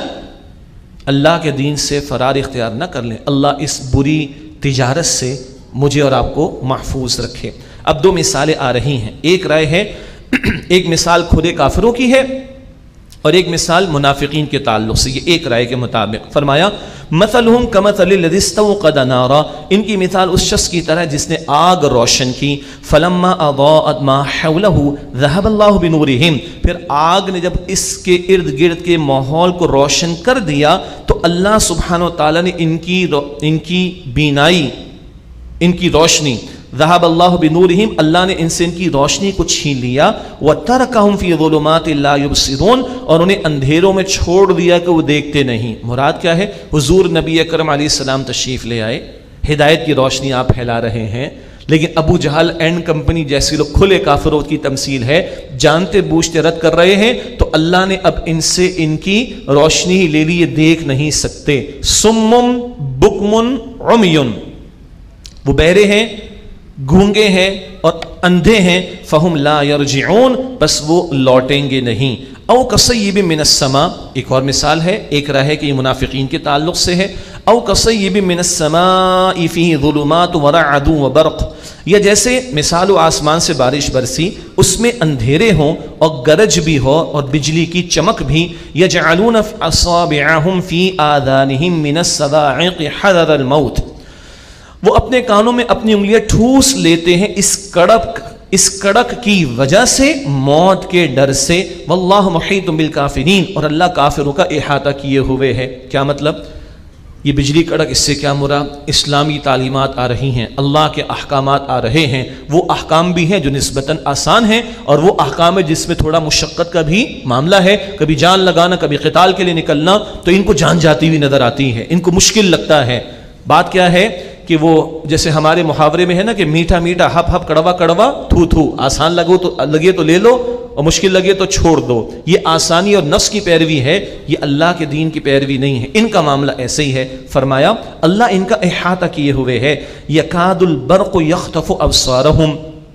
اللہ کے دین سے فرار اختیار نہ کر لیں۔ اللہ اس بری تجارت سے مجھے اور آپ کو محفوظ رکھے۔ اب 2 مثالیں آ رہی ہیں، ایک رائے ہے، ایک مثال کھلے کافروں کی ہے اور ایک مثال منافقین کے تعلق سے، یہ ایک رائے کے مطابق۔ فرمایا مثلہم کمثل الذی استوقد نارا، ان کی مثال اس شخص کی طرح جس نے آگ روشن کی، فلما اضاءت ما حولہ ذهب اللہ بنورہم، پھر آگ نے جب اس کے ارد گرد کے ماحول کو روشن کر دیا تو اللہ سبحانہ و تعالیٰ نے ان کی بینائی، ان کی روشنی، ذهب اللہ بنورہم، اللہ نے ان سے ان کی روشنی کو چھین لیا، وترکہم فی ظلمات لا یبصرون، اور انہیں اندھیروں میں چھوڑ دیا کہ وہ دیکھتے نہیں۔ مراد کیا ہے؟ حضور نبی اکرم علیہ السلام تشریف لے آئے، ہدایت کی روشنی آپ پھیلا رہے ہیں، لیکن ابو جہل اینڈ کمپنی جیسے لوگ کھلے کافروں کی تمثیل ہے، جانتے بوجھتے رد کر رہے ہیں، تو اللہ نے اب ان سے ان کی روشنی ہی لے لی، یہ دیکھ نہیں سکتے۔ سمم بکمن عمیٌ، وہ بہرے ہیں، گونگے ہیں اور اندھے ہیں، فہم لا یرجعون، بس وہ لوٹیں گے نہیں۔ او کصیب من السماء، ایک اور مثال ہے، ایک راہ ہے کہ یہ منافقین کے تعلق سے ہے، او کصیب من السماء فیہ ظلمات ورعد وبرق، یا جیسے مثال آسمان سے بارش برسی، اس میں اندھیرے ہوں اور گرج بھی ہو اور بجلی کی چمک بھی، یجعلون اصابعہم فی آذانہم من الصواعق حذر الموت، وہ اپنے کانوں میں اپنی انگلیاں ٹھوس لیتے ہیں اس کڑک کی وجہ سے، موت کے ڈر سے۔ واللہ محیط بالکافرین، اور اللہ کافروں کا احاطہ کیے ہوئے ہے۔ کیا مطلب؟ یہ بجلی کڑک، اس سے کیا مراد؟ اسلامی تعلیمات آ رہی ہیں، اللہ کے احکامات آ رہے ہیں، وہ احکام بھی ہیں جو نسبتاً آسان ہیں، اور وہ احکام ہے جس میں تھوڑا مشقت کا بھی معاملہ ہے، کبھی جان لگانا، کبھی قتال کے لیے نکلنا، تو ان کو جان جاتی ہوئی نظر آتی ہے، ان کو مشکل لگتا ہے۔ بات کیا ہے کہ وہ جیسے ہمارے محاورے میں ہے نا کہ میٹھا میٹھا ہپ ہپ کڑوا کڑوا تھو تھو، آسان لگے تو لے لو اور مشکل لگے تو چھوڑ دو، یہ آسانی اور نفس کی پیروی ہے، یہ اللہ کے دین کی پیروی نہیں ہے۔ ان کا معاملہ ایسے ہی ہے۔ فرمایا اللہ ان کا احاطہ کیے ہوئے ہے۔ یکاد البرق یخطف ابصارہم،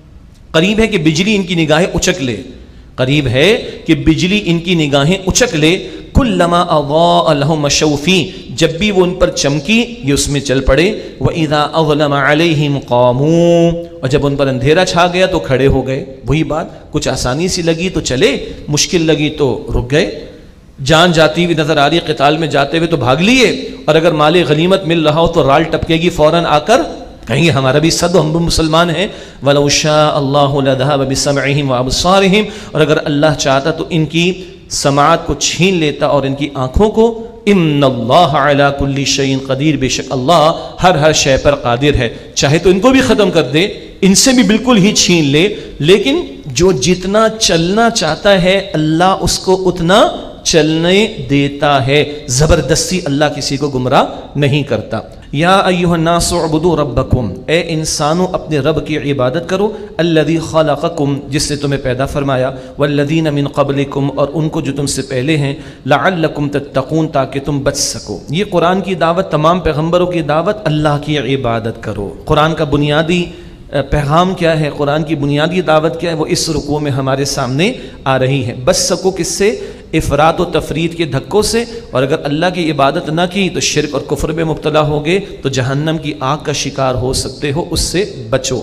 قریب ہے کہ بجلی ان کی نگاہیں اچک لے، قریب ہے کہ بجلی ان کی نگاہیں اچک لے۔ کلما اضاء لهم مشوا فیہ، جب بھی وہ ان پر چمکی یہ اس میں چل پڑے۔ وَإِذَا أَظْلَمَ عَلَيْهِمْ قَامُوا، اور جب ان پر اندھیرا چھا گیا تو کھڑے ہو گئے۔ وہی بات، کچھ آسانی سی لگی تو چلے، مشکل لگی تو رک گئے، جان جاتی ہوئی نظر آ رہی قتال میں جاتے ہوئے تو بھاگ لیے، اور اگر مال غنیمت مل رہا ہو تو رال ٹپکے گی فوراً آ کر، کہیں گے ہمارا بھی صد، ہم بھی مسلمان ہیں۔ وَلَوْ شَاءَ اللَّهُ لَذَهَبَ بِسَمْعِهِمْ وَأَبْصَارِهِمْ، اور اگر اللہ چاہتا تو ان کی سماعت کو چھین لیتا اور ان کی آنکھوں کو۔ ان اللہ علی کل شیء قدیر، بے شک اللہ ہر شے پر قادر ہے، چاہے تو ان کو بھی ختم کر دے، ان سے بھی بالکل ہی چھین لے، لیکن جو جتنا چلنا چاہتا ہے اللہ اس کو اتنا چلنے دیتا ہے، زبردستی اللہ کسی کو گمراہ نہیں کرتا۔ یا ایھا الناس اعبدوا ربکم، اے انسانوں اپنے رب کی عبادت کرو، الذی خلقکم، جس نے تمہیں پیدا فرمایا، والذین من قبلکم، اور ان کو جو تم سے پہلے ہیں، لعلکم تتقون، تاکہ تم بچ سکو۔ یہ قرآن کی دعوت، تمام پیغمبروں کی دعوت، اللہ کی عبادت کرو۔ قرآن کا بنیادی پیغام کیا ہے، قرآن کی بنیادی دعوت کیا ہے، وہ اس رکوع میں ہمارے سامنے آ رہی ہے۔ بچ سکو کس سے؟ افراط و تفرید کے دھکوں سے، اور اگر اللہ کی عبادت نہ کی تو شرک اور کفر میں مبتلا ہوگے تو جہنم کی آگ کا شکار ہو سکتے ہو، اس سے بچو۔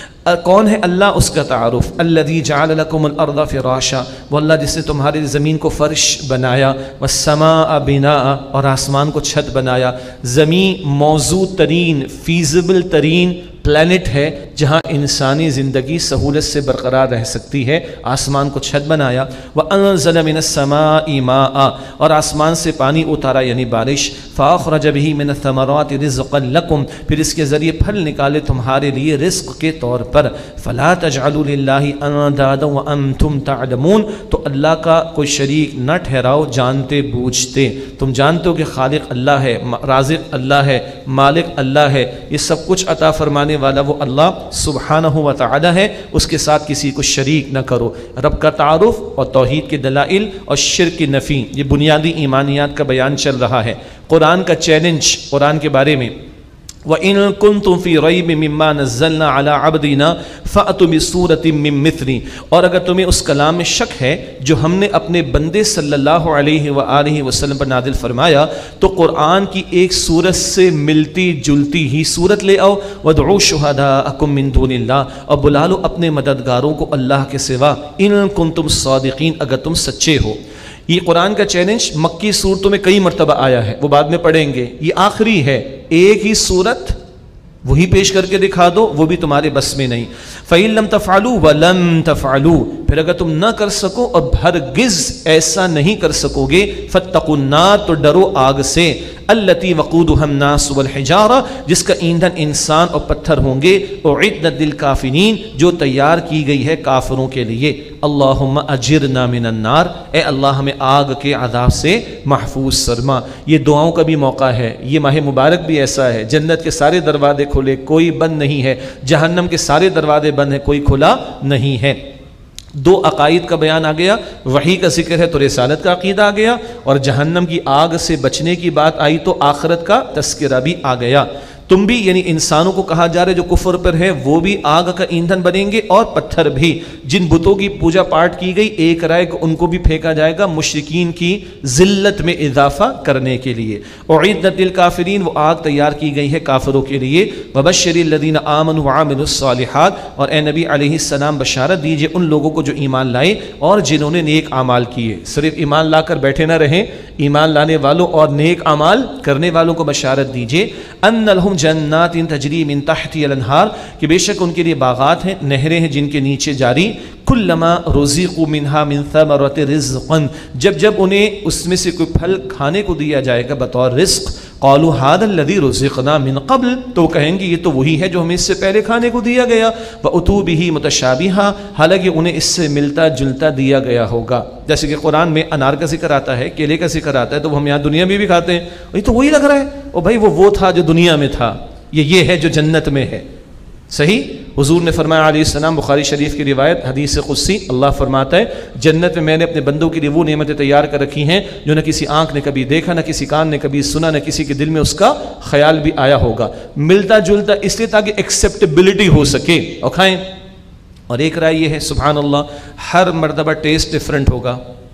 کون ہے اللہ؟ اس کا تعارف، الذی جعل لکم الارض فراشا، وہ اللہ جس نے تمہاری زمین کو فرش بنایا، والسماء بناء، اور آسمان کو چھت بنایا۔ زمین موزوں ترین، فیزیبل ترین پلانٹ ہے جہاں انسانی زندگی سہولت سے برقرار رہ سکتی ہے، آسمان کو چھت بنایا۔ وَأَنزَلَ مِنَ السَّمَاءِ مَاءً، اور آسمان سے پانی اتارا یعنی بارش۔ فَأَخْرَجَ بِهِ مِنَ الثَّمَرَاتِ رِزْقًا لَكُمْ، پھر اس کے ذریعے پھل نکالے تمہارے لیے رزق کے طور پر۔ فَلَا تَجْعَلُوا لِلَّهِ أَندَادًا وَأَنْتُمْ تَعْلَمُونَ، تو اللہ کا کوئی شریک نہ ٹھہراؤ جانتے بوجھتے، تم جانتے ہو کہ خالق اللہ ہے، رازق اللہ ہے، مالک اللہ ہے، یہ سب کچھ عطا فرمانے والا وہ اللہ سبحانہ و تعالی ہے، اس کے ساتھ کسی کو شریک نہ کرو۔ رب کا تعارف اور توحید کے دلائل اور شرک کی نفی، یہ بنیادی ایمانیات کا بیان چل رہا ہے۔ قرآن کا چیلنج قرآن کے بارے میں، وَإِن كُنتُم فِي رَيْبٍ مِّمَّا نَزَّلْنَا عَلَىٰ عَبْدِنَا فَأْتُوا بِسُورَةٍ مِّن مِّثْلِهِ، اور اگر تمہیں اس کلام میں شک ہے جو ہم نے اپنے بندے صلی اللہ علیہ وآلہ وسلم پر نازل فرمایا، تو قرآن کی ایک سورت سے ملتی جلتی ہی سورت لے آؤ۔ وَادْعُوا شُهَدَاءَكُم مِّن دُونِ اللَّهِ، اور بلا لو اپنے مددگاروں کو اللہ کے سوا، إِن كُنتُم صَادِقِينَ، اگر تم سچے ہو۔ یہ قرآن کا چیلنج مکی صورتوں میں کئی مرتبہ آیا ہے، وہ بعد میں پڑھیں گے، یہ آخری ہے، ایک ہی صورت وہی پیش کر کے دکھا دو، وہ بھی تمہارے بس میں نہیں۔ فَإِن لَمْ تَفْعَلُوا وَلَن تَفْعَلُوا، پھر اگر تم نہ کر سکو اور ہرگز ایسا نہیں کر سکو گے، فَاتَّقُوا النَّارَ، تو ڈرو آگ سے، الَّتِي وَقُودُهَا النَّاسُ وَالْحِجَارَةُ، جس کا ایندھن انسان اور پتھر ہوں گے، اُعِدَّتْ لِلْكَافِرِينَ، جو تیار کی گئی ہے کافروں کے لیے۔ اللہم اجرنا من النار، اے اللہ ہمیں آگ کے عذاب سے محفوظ فرما۔ یہ دعاؤں کا بھی موقع ہے، یہ ماہ مبارک بھی ایسا ہے، جنت کے سارے دروازے کھلے، کوئی بند نہیں ہے، جہنم کے سارے دروازے بند ہیں، کوئی کھلا نہیں ہے۔ دو عقائد کا بیان آ گیا، وحی کا ذکر ہے تو رسالت کا عقیدہ آ گیا، اور جہنم کی آگ سے بچنے کی بات آئی تو آخرت کا تذکرہ بھی آ گیا۔ تم بھی یعنی انسانوں کو کہا جا رہا ہے جو کفر پر ہے وہ بھی آگ کا ایندھن بنیں گے، اور پتھر بھی، جن بتوں کی پوجا پاٹ کی گئی ایک رائے کو ان کو بھی پھینکا جائے گا مشرکین کی ذلت میں اضافہ کرنے کے لیے۔ اعدت للکافرین، وہ آگ تیار کی گئی ہے کافروں کے لیے۔ وبشر الذین آمنوا وعملوا الصالحات، اور اے نبی علیہ السلام بشارت دیجئے ان لوگوں کو جو ایمان لائے اور جنہوں نے نیک اعمال کیے۔ صرف ایمان لا کر بیٹھے نہ رہیں، ایمان لانے والوں اور نیک اعمال کرنے والوں کو بشارت دیجئے۔ ان لہم جنات تجری من تحتها الانہار، کہ بے شک ان کے لیے باغات ہیں، نہریں ہیں جن کے نیچے جاری۔ کلما رزقوا منها من ثمرۃ رزقا، جب جب انہیں اس میں سے کوئی پھل کھانے کو دیا جائے گا بطور رزق، قالوا هذا الذي رزقنا من قبل، تو وہ کہیں گے یہ تو وہی ہے جو ہمیں اس سے پہلے کھانے کو دیا گیا۔ واتوا به متشابہا، حالانکہ انہیں اس سے ملتا جلتا دیا گیا ہوگا۔ جیسے کہ قرآن میں انار کا ذکر آتا ہے، کیلے کا ذکر آتا ہے، تو وہ ہم یہاں دنیا میں بھی کھاتے ہیں، یہ تو وہی لگ رہا ہے، او بھائی وہ تھا جو دنیا میں تھا، یہ ہے جو جنت میں ہے۔ صحیح، حضور نے فرمایا علیہ السلام، بخاری شریف کی روایت، حدیث قدسی، اللہ فرماتا ہے جنت میں میں نے اپنے بندوں کے لیے وہ نعمتیں تیار کر رکھی ہیں جو نہ کسی آنکھ نے کبھی دیکھا، نہ کسی کان نے کبھی سنا، نہ کسی کے دل میں اس کا خیال بھی آیا ہوگا۔ ملتا جلتا اس لیے تاکہ ایکسیپٹیبلٹی ہو سکے اور کھائیں۔ اور ایک رائے یہ ہے، سبحان اللہ، ہر مرتبہ ٹیسٹ ڈیفرنٹ ہوگا،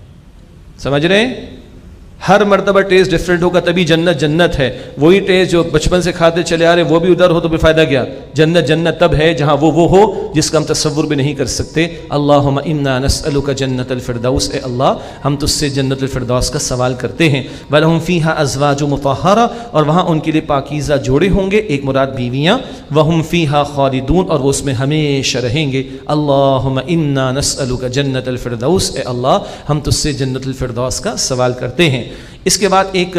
سمجھ رہے ہیں؟ ہر مرتبہ ٹیسٹ ڈیفرنٹ ہوگا، تبھی جنت جنت ہے۔ وہی ٹیسٹ جو بچپن سے کھاتے چلے آ رہے وہ بھی ادھر ہو تو پھر فائدہ کیا؟ جنت جنت تب ہے جہاں وہ ہو جس کا ہم تصور بھی نہیں کر سکتے۔ اللہم انا نسألک جنت الفردوس، اے اللہ ہم تجھ سے جنت الفردوس کا سوال کرتے ہیں۔ وَلَهُمْ فِيهَا أَزْوَاجٌ مُطَهَّرَةٌ، اور وہاں ان کے لیے پاکیزہ جوڑے ہوں گے، ایک مراد بیویاں۔ وَهُمْ فِيهَا خَالِدُونَ، اور وہ اس میں ہمیشہ رہیں گے۔ اللہم انا نسألک جنت الفردوس، اے اللہ ہم تجھ سے جنت الفردوس کا سوال کرتے ہیں۔ اس کے بعد ایک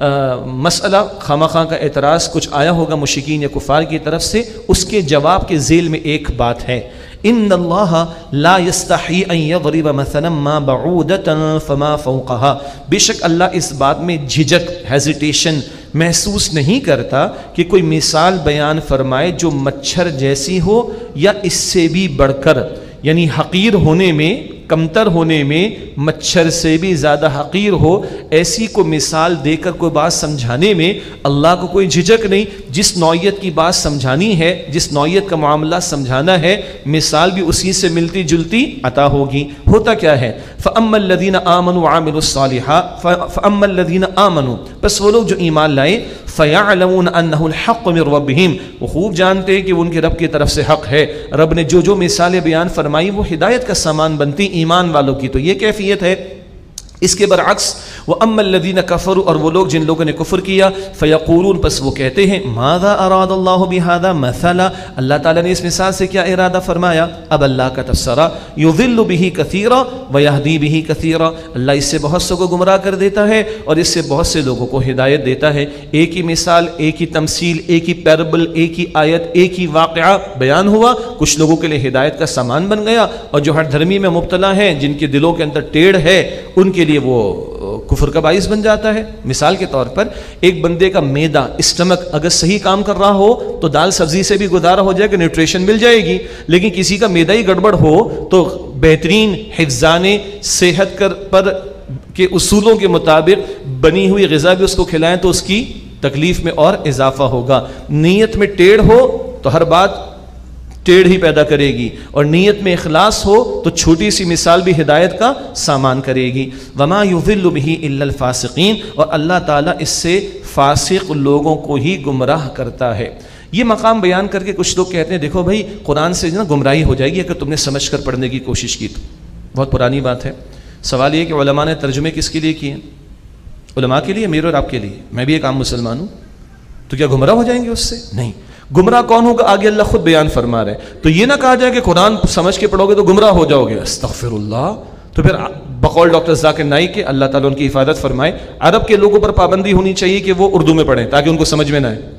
مسئلہ خامخواہ کا اعتراض کچھ آیا ہوگا مشرکین یا کفار کی طرف سے، اس کے جواب کے ذیل میں ایک بات ہے، ان اللہ لا یستحی ان یضرب مثلا ما بعودۃ فما فوقها، بے شک اللہ اس بات میں جھجک، ہیزیٹیشن محسوس نہیں کرتا کہ کوئی مثال بیان فرمائے جو مچھر جیسی ہو یا اس سے بھی بڑھ کر، یعنی حقیر ہونے میں کمتر ہونے میں مچھر سے بھی زیادہ حقیر ہو، ایسی کو مثال دے کر کوئی بات سمجھانے میں اللہ کو کوئی جھجک نہیں۔ جس نوعیت کی بات سمجھانی ہے، جس نوعیت کا معاملہ سمجھانا ہے، مثال بھی اسی سے ملتی جلتی عطا ہوگی۔ ہوتا کیا ہے؟ فَأَمَّا الَّذِينَ آمَنُوا وَعَمِلُوا الصَّالِحَاتِ فَأَمَّا الَّذِينَ آمَنُوا، بس وہ لوگ جو ایمان لائے، فَيَعْلَمُونَ أَنَّهُ الْحَقُّ مِنْ رَبِّهِمْ، وہ خوب جانتے ہیں کہ وہ ان کے رب کی طرف سے حق ہے۔ رب نے جو مثالیں بیان فرمائی وہ ہدایت کا سامان بنتی ایمان والوں کی، تو یہ کیفیت ہے۔ اس کے برعکس وَأَمَّا الَّذِينَ كَفَرُوا، اور وہ لوگ جن لوگوں نے کفر کیا، فَيَقُولُونَ، پس وہ کہتے ہیں، ماذا اراد اللہ بہذا مثلا، اللہ تعالیٰ نے اس مثال سے کیا ارادہ فرمایا؟ اب اللہ کا تفسرہ، يُضِلُّ بِهِ كَثِيرًا وَيَهْدِي بِهِ كَثِيرًا، اللہ اس سے بہت سے کو گمراہ کر دیتا ہے اور اس سے بہت سے لوگوں کو ہدایت دیتا ہے۔ ایک ہی مثال، ایک ہی تمثیل، ایک ہی پیربل، ایک ہی آیت، ایک ہی واقعہ بیان ہوا، کچھ لوگوں کے لیے ہدایت کا سامان بن گیا، اور جو ہر دھرمی میں مبتلا ہیں، جن کے دلوں کے اندر ٹیڑھ ہے، ان کے لیے وہ کفر کا باعث بن جاتا ہے۔ مثال کے طور پر ایک بندے کا معدہ، اسٹمک اگر صحیح کام کر رہا ہو تو دال سبزی سے بھی گزارا ہو جائے گا، نیوٹریشن مل جائے گی، لیکن کسی کا معدہ ہی گڑبڑ ہو تو بہترین حفظان صحت پر کے اصولوں کے مطابق بنی ہوئی غذا بھی اس کو کھلائیں تو اس کی تکلیف میں اور اضافہ ہوگا۔ نیت میں ٹیڑھ ہو تو ہر بات ٹیڑھ ہی پیدا کرے گی، اور نیت میں اخلاص ہو تو چھوٹی سی مثال بھی ہدایت کا سامان کرے گی۔ وَمَا يُضِلُّ بِهِ إِلَّا الْفَاسِقِينَ، اور اللہ تعالیٰ اس سے فاسق لوگوں کو ہی گمراہ کرتا ہے۔ یہ مقام بیان کر کے کچھ لوگ کہتے ہیں دیکھو بھائی قرآن سے نا گمراہی ہو جائے گی اگر تم نے سمجھ کر پڑھنے کی کوشش کی تو۔ بہت پرانی بات ہے۔ سوال یہ کہ علماء نے ترجمے کس کے لیے کیے ہیں؟ علماء کے لیے، میرے اور آپ کے لیے۔ میں بھی ایک عام مسلمان ہوں، تو کیا گمراہ ہو جائیں گے اس سے؟ نہیں۔ گمراہ کون ہوگا؟ آگے اللہ خود بیان فرما رہے ہیں۔ تو یہ نہ کہا جائے کہ قرآن سمجھ کے پڑھو گے تو گمراہ ہو جاؤ گے، استغفر اللہ۔ تو پھر بقول ڈاکٹر ذاکر نائک کے، اللہ تعالیٰ ان کی حفاظت فرمائے، عرب کے لوگوں پر پابندی ہونی چاہیے کہ وہ اردو میں پڑھیں تاکہ ان کو سمجھ میں نہ آئے۔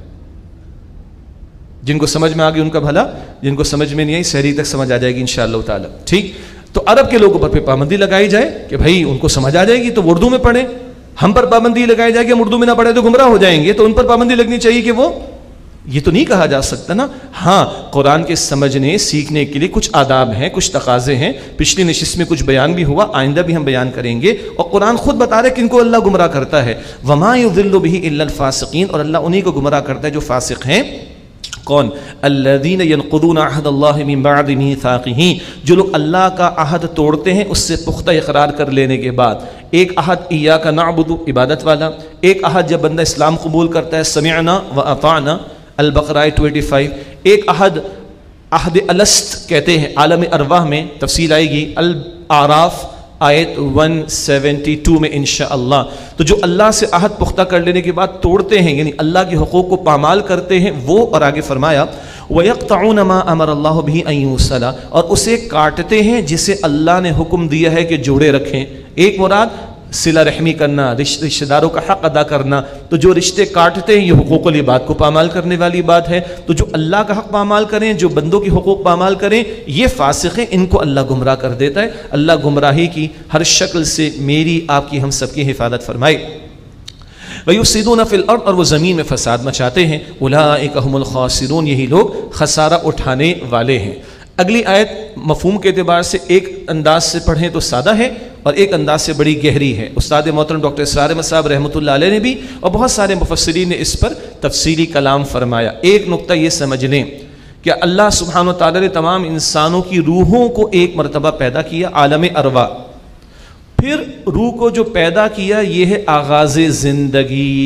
جن کو سمجھ میں آ گئی ان کا بھلا، جن کو سمجھ میں نہیں آئی سحری تک سمجھ آ جائے گی انشاءاللہ تعالیٰ۔ ٹھیک، تو عرب کے لوگوں پر پھر پابندی لگائی جائے کہ بھائی ان کو سمجھ آ جائے گی تو وہ اردو میں پڑھیں۔ ہم پر پابندی لگائی جائے کہ ہم اردو میں نہ پڑھیں تو گمراہ ہو جائیں گے، تو ان پر پابندی لگنی چاہیے کہ وہ، یہ تو نہیں کہا جا سکتا نا۔ ہاں، قرآن کے سمجھنے سیکھنے کے لیے کچھ آداب ہیں، کچھ تقاضے ہیں، پچھلی نشست میں کچھ بیان بھی ہوا، آئندہ بھی ہم بیان کریں گے، اور قرآن خود بتا رہے کہ ان کو اللہ گمراہ کرتا ہے۔ وَمَا يُضِلُّ بِهِ إِلَّا الْفَاسِقِينَ، اور اللہ انہی کو گمراہ کرتا ہے جو فاسق ہیں۔ کون؟ الذین ينقضون عہد اللہ من بعد میثاقہ، جو لوگ اللہ کا عہد توڑتے ہیں اس سے پختہ اقرار کر لینے کے بعد۔ ایک عہد ایاک نعبد، عبادت والا، ایک عہد جب بندہ اسلام قبول کرتا ہے سمعنا واطعنا، البقرہ 25، ایک عہد الست کہتے ہیں عالم ارواح میں، تفصیل آئے گی الاعراف آیت 172 میں انشاءاللہ۔ تو جو اللہ سے عہد پختہ کر لینے کے بعد توڑتے ہیں، یعنی اللہ کے حقوق کو پامال کرتے ہیں وہ، اور آگے فرمایا وَيَقْطَعُونَ مَا أَمَرَ اللَّهُ بِهِ أَن يُوصَلَ، اور اسے کاٹتے ہیں جسے اللہ نے حکم دیا ہے کہ جوڑے رکھیں۔ ایک مراد صلہ رحمی کرنا، رشتہ داروں کا حق ادا کرنا، تو جو رشتے کاٹتے ہیں یہ حقوق العباد کو پامال کرنے والی بات ہے۔ تو جو اللہ کا حق پامال کریں، جو بندوں کی حقوق پامال کریں، یہ فاسق ہیں، ان کو اللہ گمراہ کر دیتا ہے۔ اللہ گمراہی کی ہر شکل سے میری، آپ کی، ہم سب کی حفاظت فرمائے۔ وَيُفْسِدُونَ فِي الْأَرْضِ، اور وہ زمین میں فساد مچاتے ہیں۔ أُولَٰئِكَ هُمُ الْخَاسِرُونَ، یہی لوگ خسارہ اٹھانے والے ہیں۔ اگلی آیت مفہوم کے اعتبار سے ایک انداز سے پڑھیں تو سادہ ہے، اور ایک انداز سے بڑی گہری ہے۔ استاد محترم ڈاکٹر اسرار احمد صاحب رحمۃ اللہ علیہ نے بھی اور بہت سارے مفسرین نے اس پر تفصیلی کلام فرمایا۔ ایک نقطہ یہ سمجھ لیں کہ اللہ سبحانہ و تعالیٰ نے تمام انسانوں کی روحوں کو ایک مرتبہ پیدا کیا، عالم ارواح، پھر روح کو جو پیدا کیا یہ ہے آغاز زندگی،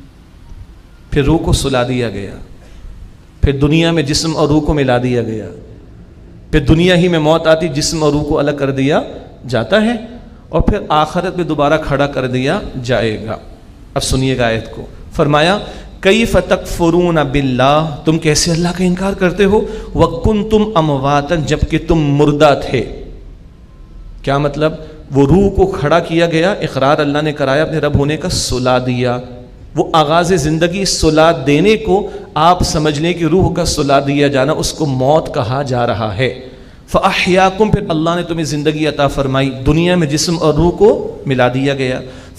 پھر روح کو سلا دیا گیا، پھر دنیا میں جسم اور روح کو ملا دیا گیا، پھر دنیا ہی میں موت آتی، جسم اور روح کو الگ کر دیا جاتا ہے، اور پھر آخرت میں دوبارہ کھڑا کر دیا جائے گا۔ اب سنیے گا آیت کو، فرمایا کیف تکفرون باللہ، تم کیسے اللہ کا انکار کرتے ہو، وکنتم امواتا، جبکہ تم مردہ تھے۔ کیا مطلب؟ وہ روح کو کھڑا کیا گیا، اقرار اللہ نے کرایا اپنے رب ہونے کا، سلا دیا۔ وہ آغاز زندگی، سلا دینے کو آپ سمجھ لیں کہ روح کا سلا دیا جانا، اس کو موت کہا جا رہا ہے۔ فَأَحْيَاكُمْ، پھر اللہ نے تمہیں زندگی عطا فرمائی، دنیا میں جسم اور روح کو ملا دیا گیا۔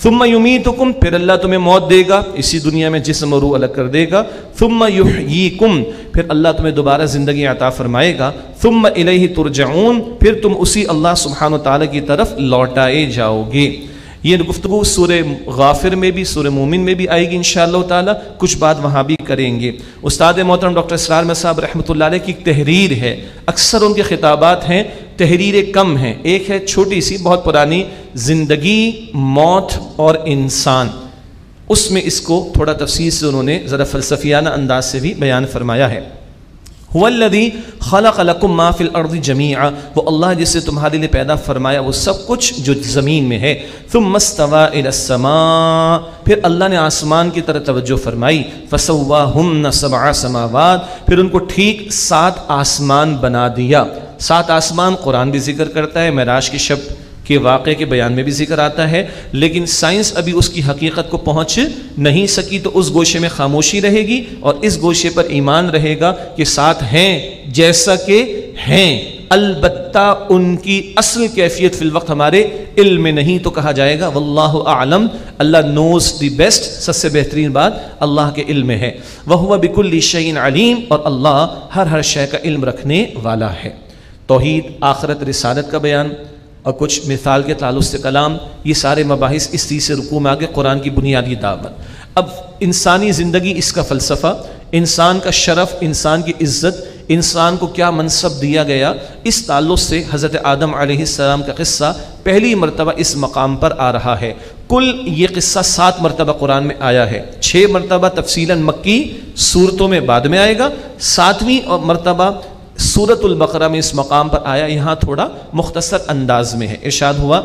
ثم یمیتکم، پھر اللہ تمہیں موت دے گا، اسی دنیا میں جسم اور روح الگ کر دے گا، ثم یحییکم، پھر اللہ تمہیں دوبارہ زندگی عطا فرمائے گا، ثم الیہ ترجعون، پھر تم اسی اللہ سبحانہ وتعالی کی طرف لوٹائے جاؤ گے۔ یہ گفتگو سورہ غافر میں بھی، سورہ مومن میں بھی آئے گی انشاءاللہ تعالی، کچھ بات وہاں بھی کریں گے۔ استاد محترم ڈاکٹر اسرار احمد صاحب رحمۃ اللہ علیہ کی ایک تحریر ہے، اکثر ان کے خطابات ہیں، تحریریں کم ہیں، ایک ہے چھوٹی سی بہت پرانی، زندگی، موت اور انسان، اس میں اس کو تھوڑا تفصیل سے انہوں نے ذرا فلسفیانہ انداز سے بھی بیان فرمایا ہے۔ هو الذی خلق لکم ما فی الارض جمیعا، وہ اللہ جس سے تمہارے لیے پیدا فرمایا وہ سب کچھ جو زمین میں ہے، ثم استوى الی السماء، پھر اللہ نے آسمان کی طرف توجہ فرمائی، فسواہن سبع سماوات، پھر ان کو ٹھیک 7 آسمان بنا دیا۔ 7 آسمان قرآن بھی ذکر کرتا ہے، معراج کی شب کے واقعے کے بیان میں بھی ذکر آتا ہے، لیکن سائنس ابھی اس کی حقیقت کو پہنچ نہیں سکی، تو اس گوشے میں خاموشی رہے گی اور اس گوشے پر ایمان رہے گا کہ 7 ہیں جیسا کہ ہیں، البتہ ان کی اصل کیفیت فی الوقت ہمارے علم میں نہیں، تو کہا جائے گا واللہ اعلم، اللہ نوز دی بیسٹ، سب سے بہترین بات اللہ کے علم میں ہے، وہو بکل شیء علیم، اور اللہ ہر شے کا علم رکھنے والا ہے۔ توحید، آخرت، رسالت کا بیان اور کچھ مثال کے تعلق سے کلام، یہ سارے مباحث اس تیسرے رکوع میں آگے قرآن کی بنیادی دعوت۔ اب انسانی زندگی، اس کا فلسفہ، انسان کا شرف، انسان کی عزت، انسان کو کیا منصب دیا گیا، اس تعلق سے حضرت آدم علیہ السلام کا قصہ پہلی مرتبہ اس مقام پر آ رہا ہے۔ کل یہ قصہ 7 مرتبہ قرآن میں آیا ہے، 6 مرتبہ تفصیلاً مکی صورتوں میں بعد میں آئے گا، 7ویں مرتبہ سورۃ البقرہ میں اس مقام پر آیا، یہاں تھوڑا مختصر انداز میں ہے۔ ارشاد ہوا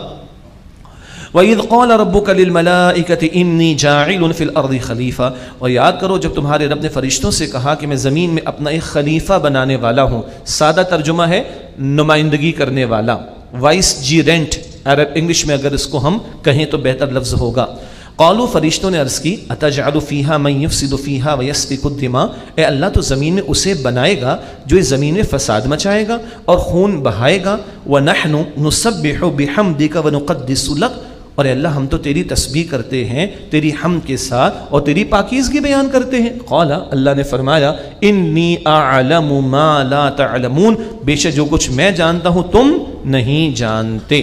وَإِذْ قَالَ رَبُّكَ لِلْمَلَائِكَةِ إِنِّي جَاعِلٌ فِي الْأَرْضِ خلیفہ، اور یاد کرو جب تمہارے رب نے فرشتوں سے کہا کہ میں زمین میں اپنا ایک خلیفہ بنانے والا ہوں، سادہ ترجمہ ہے نمائندگی کرنے والا، وائس جی رینٹ، عرب انگلش میں اگر اس کو ہم کہیں تو بہتر لفظ ہوگا۔ قالوا، فرشتوں نے عرض کی، اتجعل فیہا من یفسد فیہا ویسفک الدماء، اے اللہ تو زمین میں اسے بنائے گا جو اس زمین میں فساد مچائے گا اور خون بہائے گا، ونحن نسبح بحمدک ونقدس لک، اور اے اللہ ہم تو تیری تسبیح کرتے ہیں تیری حمد کے ساتھ اور تیری پاکیزگی بیان کرتے ہیں۔ قال، اللہ نے فرمایا، انی اعلم ما لا تعلمون، بے شک جو کچھ میں جانتا ہوں تم نہیں جانتے۔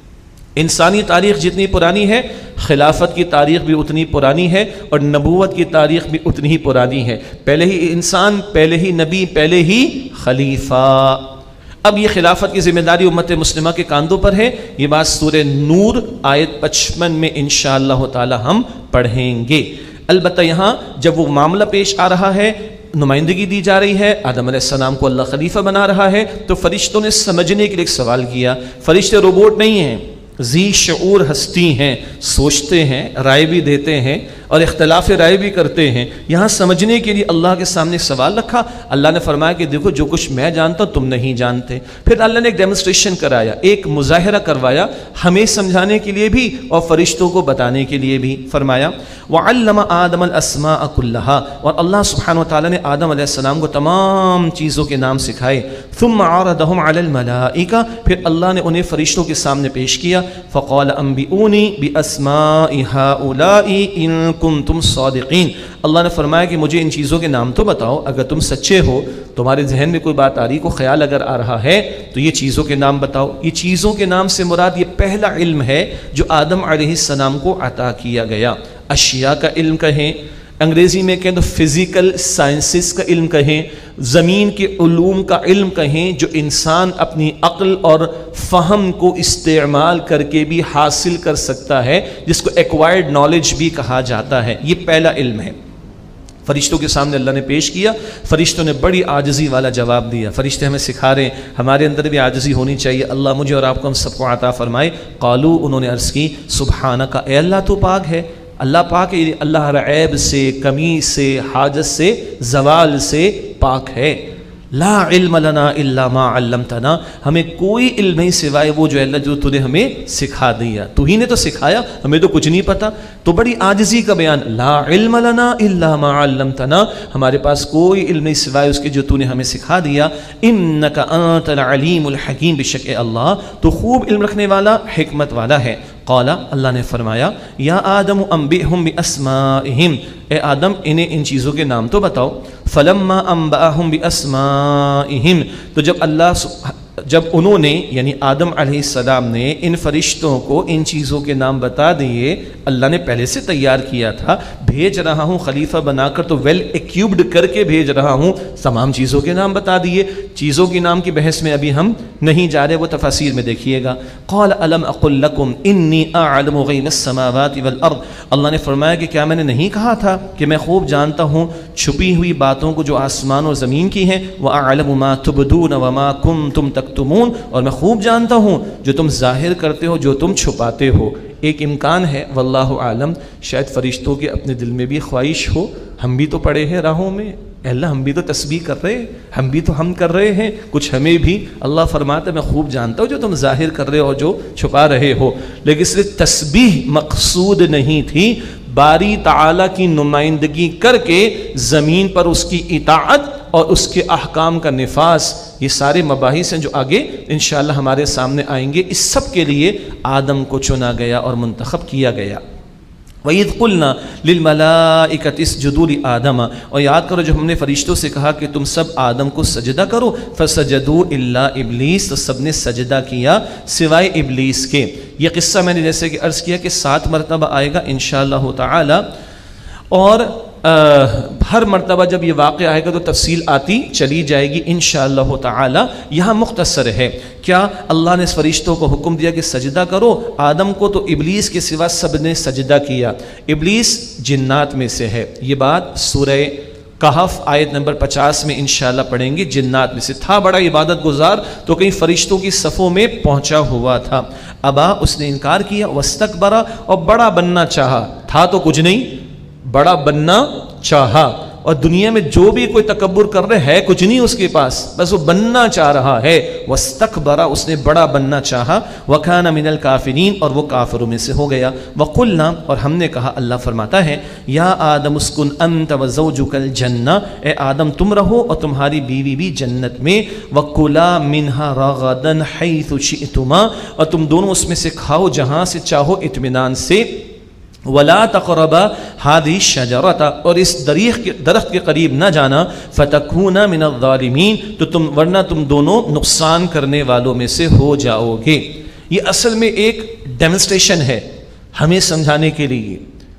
انسانی تاریخ جتنی پرانی ہے، خلافت کی تاریخ بھی اتنی پرانی ہے اور نبوت کی تاریخ بھی اتنی ہی پرانی ہے، پہلے ہی انسان، پہلے ہی نبی، پہلے ہی خلیفہ۔ اب یہ خلافت کی ذمہ داری امت مسلمہ کے کاندھوں پر ہے، یہ بات سورہ نور آیت 55 میں انشاءاللہ تعالی ہم پڑھیں گے۔ البتہ یہاں جب وہ معاملہ پیش آ رہا ہے، نمائندگی دی جا رہی ہے، آدم علیہ السلام کو اللہ خلیفہ بنا رہا ہے، تو فرشتوں نے سمجھنے کے لیے ایک سوال کیا۔ فرشتے روبوٹ نہیں ہیں، ذی شعور ہستی ہیں، سوچتے ہیں، رائے بھی دیتے ہیں اور اختلاف رائے بھی کرتے ہیں۔ یہاں سمجھنے کے لیے اللہ کے سامنے سوال رکھا، اللہ نے فرمایا کہ دیکھو جو کچھ میں جانتا ہوں تم نہیں جانتے۔ پھر اللہ نے ایک ڈیمونسٹریشن کرایا، ایک مظاہرہ کروایا، ہمیں سمجھانے کے لیے بھی اور فرشتوں کو بتانے کے لیے بھی۔ فرمایا وَعَلَّمَ آدَمَ الْأَسْمَاءَ كُلَّهَا، اور اللہ سبحانہ وتعالیٰ نے آدم علیہ السلام کو تمام چیزوں کے نام سکھائے۔ ثُمَّ عَرَضَهُمْ عَلَى الْمَلَائِكَةِ، پھر اللہ نے انہیں فرشتوں کے سامنے پیش کیا۔ فَقَالَ أَنْبِئُونِي بِأَسْمَاءِ هَؤُلَاءِ إِن كُنتُمْ صَادِقِينَ، اللہ نے فرمایا کہ مجھے ان چیزوں کے نام تو بتاؤ، اگر تم سچے ہو، تمہارے ذہن میں کوئی بات آ رہی، کوئی خیال اگر آ رہا ہے تو یہ چیزوں کے نام بتاؤ۔ یہ چیزوں کے نام سے مراد یہ پہلا علم ہے جو آدم علیہ السلام کو عطا کیا گیا۔ اشیاء کا علم کہیں، انگریزی میں کہیں تو فزیکل سائنسز کا علم کہیں، زمین کے علوم کا علم کہیں، جو انسان اپنی عقل اور فہم کو استعمال کر کے بھی حاصل کر سکتا ہے، جس کو ایکوائرڈ نالج بھی کہا جاتا ہے، یہ پہلا علم ہے۔ فرشتوں کے سامنے اللہ نے پیش کیا، فرشتوں نے بڑی عاجزی والا جواب دیا۔ فرشتے ہمیں سکھا رہے ہیں، ہمارے اندر بھی عاجزی ہونی چاہیے، اللہ مجھے اور آپ کو ہم سب کو عطا فرمائے۔ قالو، انہوں نے عرض کی، سبحانک، اے اللہ تو پاک ہے، اللہ پاک ہے، اللہ ہر عیب سے، کمی سے، حاجت سے، زوال سے پاک ہے۔ لا علم لنا الا ما علمتنا، ہمیں کوئی علم نہیں سوائے وہ جو اللہ جو تو نے ہمیں سکھا دیا، تو ہی نے تو سکھایا، ہمیں تو کچھ نہیں پتا۔ تو بڑی عاجزی کا بیان، لا علم لنا الا ما علمتنا، ہمارے پاس کوئی علم نہیں سوائے اس کے جو تو نے ہمیں سکھا دیا۔ انک انت العلیم الحکیم، بے شک اللہ تو خوب علم رکھنے والا، حکمت والا ہے۔ قال، اللہ نے فرمایا، یا آدم انبئہم باسمائہم، اے آدم انہیں ان چیزوں کے نام تو بتاؤ۔ فلما انبأہم باسمائہم، تو جب انہوں نے یعنی آدم علیہ السلام نے ان فرشتوں کو ان چیزوں کے نام بتا دیے، اللہ نے پہلے سے تیار کیا تھا، بھیج رہا ہوں خلیفہ بنا کر، تو ویل ایکیوبڈ کر کے بھیج رہا ہوں، تمام چیزوں کے نام بتا دیے۔ چیزوں کے نام کی بحث میں ابھی ہم نہیں جا رہے، وہ تفاسیر میں دیکھیے گا۔ قال الم اقل لکم انی اعلم غیب السماوات والارض، اللہ نے فرمایا کہ کیا میں نے نہیں کہا تھا کہ میں خوب جانتا ہوں چھپی ہوئی باتوں کو جو آسمان اور زمین کی ہیں، واعلم ما تبدون وما کنتم تکتمون، اور میں خوب جانتا ہوں جو تم ظاہر کرتے ہو، جو تم چھپاتے ہو۔ ایک امکان ہے واللہ عالم، شاید فرشتوں کے اپنے دل میں بھی خواہش ہو، ہم بھی تو پڑے ہیں راہوں میں، اے اللہ ہم بھی تو تسبیح کر رہے ہیں، ہم بھی تو ہم کر رہے ہیں، کچھ ہمیں بھی۔ اللہ فرماتا ہے میں خوب جانتا ہوں جو تم ظاہر کر رہے ہو، جو چھپا رہے ہو۔ لیکن صرف تسبیح مقصود نہیں تھی، باری تعالیٰ کی نمائندگی کر کے زمین پر اس کی اطاعت اور اس کے احکام کا نفاذ، یہ سارے مباحث ہیں جو آگے انشاءاللہ ہمارے سامنے آئیں گے۔ اس سب کے لیے آدم کو چنا گیا اور منتخب کیا گیا۔ وَإِذْ قُلْنَا لِلْمَلَائِكَةِ اسْجُدُوا لِآدَمَ، اور یاد کرو جب ہم نے فرشتوں سے کہا کہ تم سب آدم کو سجدہ کرو، فَسَجَدُوا إِلَّا إِبْلِيسَ، تو سب نے سجدہ کیا سوائے ابلیس کے۔ یہ قصہ میں نے جیسے کہ عرض کیا کہ 7 مرتبہ آئے گا انشاءاللہ تعالی، اور ہر مرتبہ جب یہ واقعہ آئے گا تو تفصیل آتی چلی جائے گی انشاءاللہ تعالی۔ یہاں مختصر ہے، کیا اللہ نے اس فرشتوں کو حکم دیا کہ سجدہ کرو آدم کو، تو ابلیس کے سوا سب نے سجدہ کیا۔ ابلیس جنات میں سے ہے، یہ بات سورہ کہف آیت نمبر 50 میں انشاءاللہ پڑھیں گے۔ جنات میں سے تھا، بڑا عبادت گزار، تو کئی فرشتوں کی صفوں میں پہنچا ہوا تھا۔ ابا، اس نے انکار کیا، واستکبر، اور بڑا بننا چاہا، تھا تو کچھ نہیں، بڑا بننا چاہا، اور دنیا میں جو بھی کوئی تکبر کر رہے ہے کچھ نہیں اس کے پاس، بس وہ بننا چاہ رہا ہے۔ واستکبر، اس نے بڑا بننا چاہا۔ وکان من الکافرین، اور وہ کافروں میں سے ہو گیا۔ وقلنا، اور ہم نے کہا، اللہ فرماتا ہے، یا آدم اسکن انت وزوجک الجنہ، اے آدم تم رہو اور تمہاری بیوی بھی جنت میں، وکلا منہا رغدا حیث شئتما، اور تم دونوں اس میں سے کھاؤ جہاں سے چاہو اطمینان سے۔ وَلَا تَقْرَبَا هَذِهِ الشَّجَرَةَ، اور اس درخت کے قریب نہ جانا، فَتَكُونَ مِنَ الظَّالِمِينَ، تو ورنہ تم دونوں نقصان کرنے والوں میں سے ہو جاؤ گے۔ یہ اصل میں ایک ڈیمنسٹریشن ہے ہمیں سمجھانے کے لیے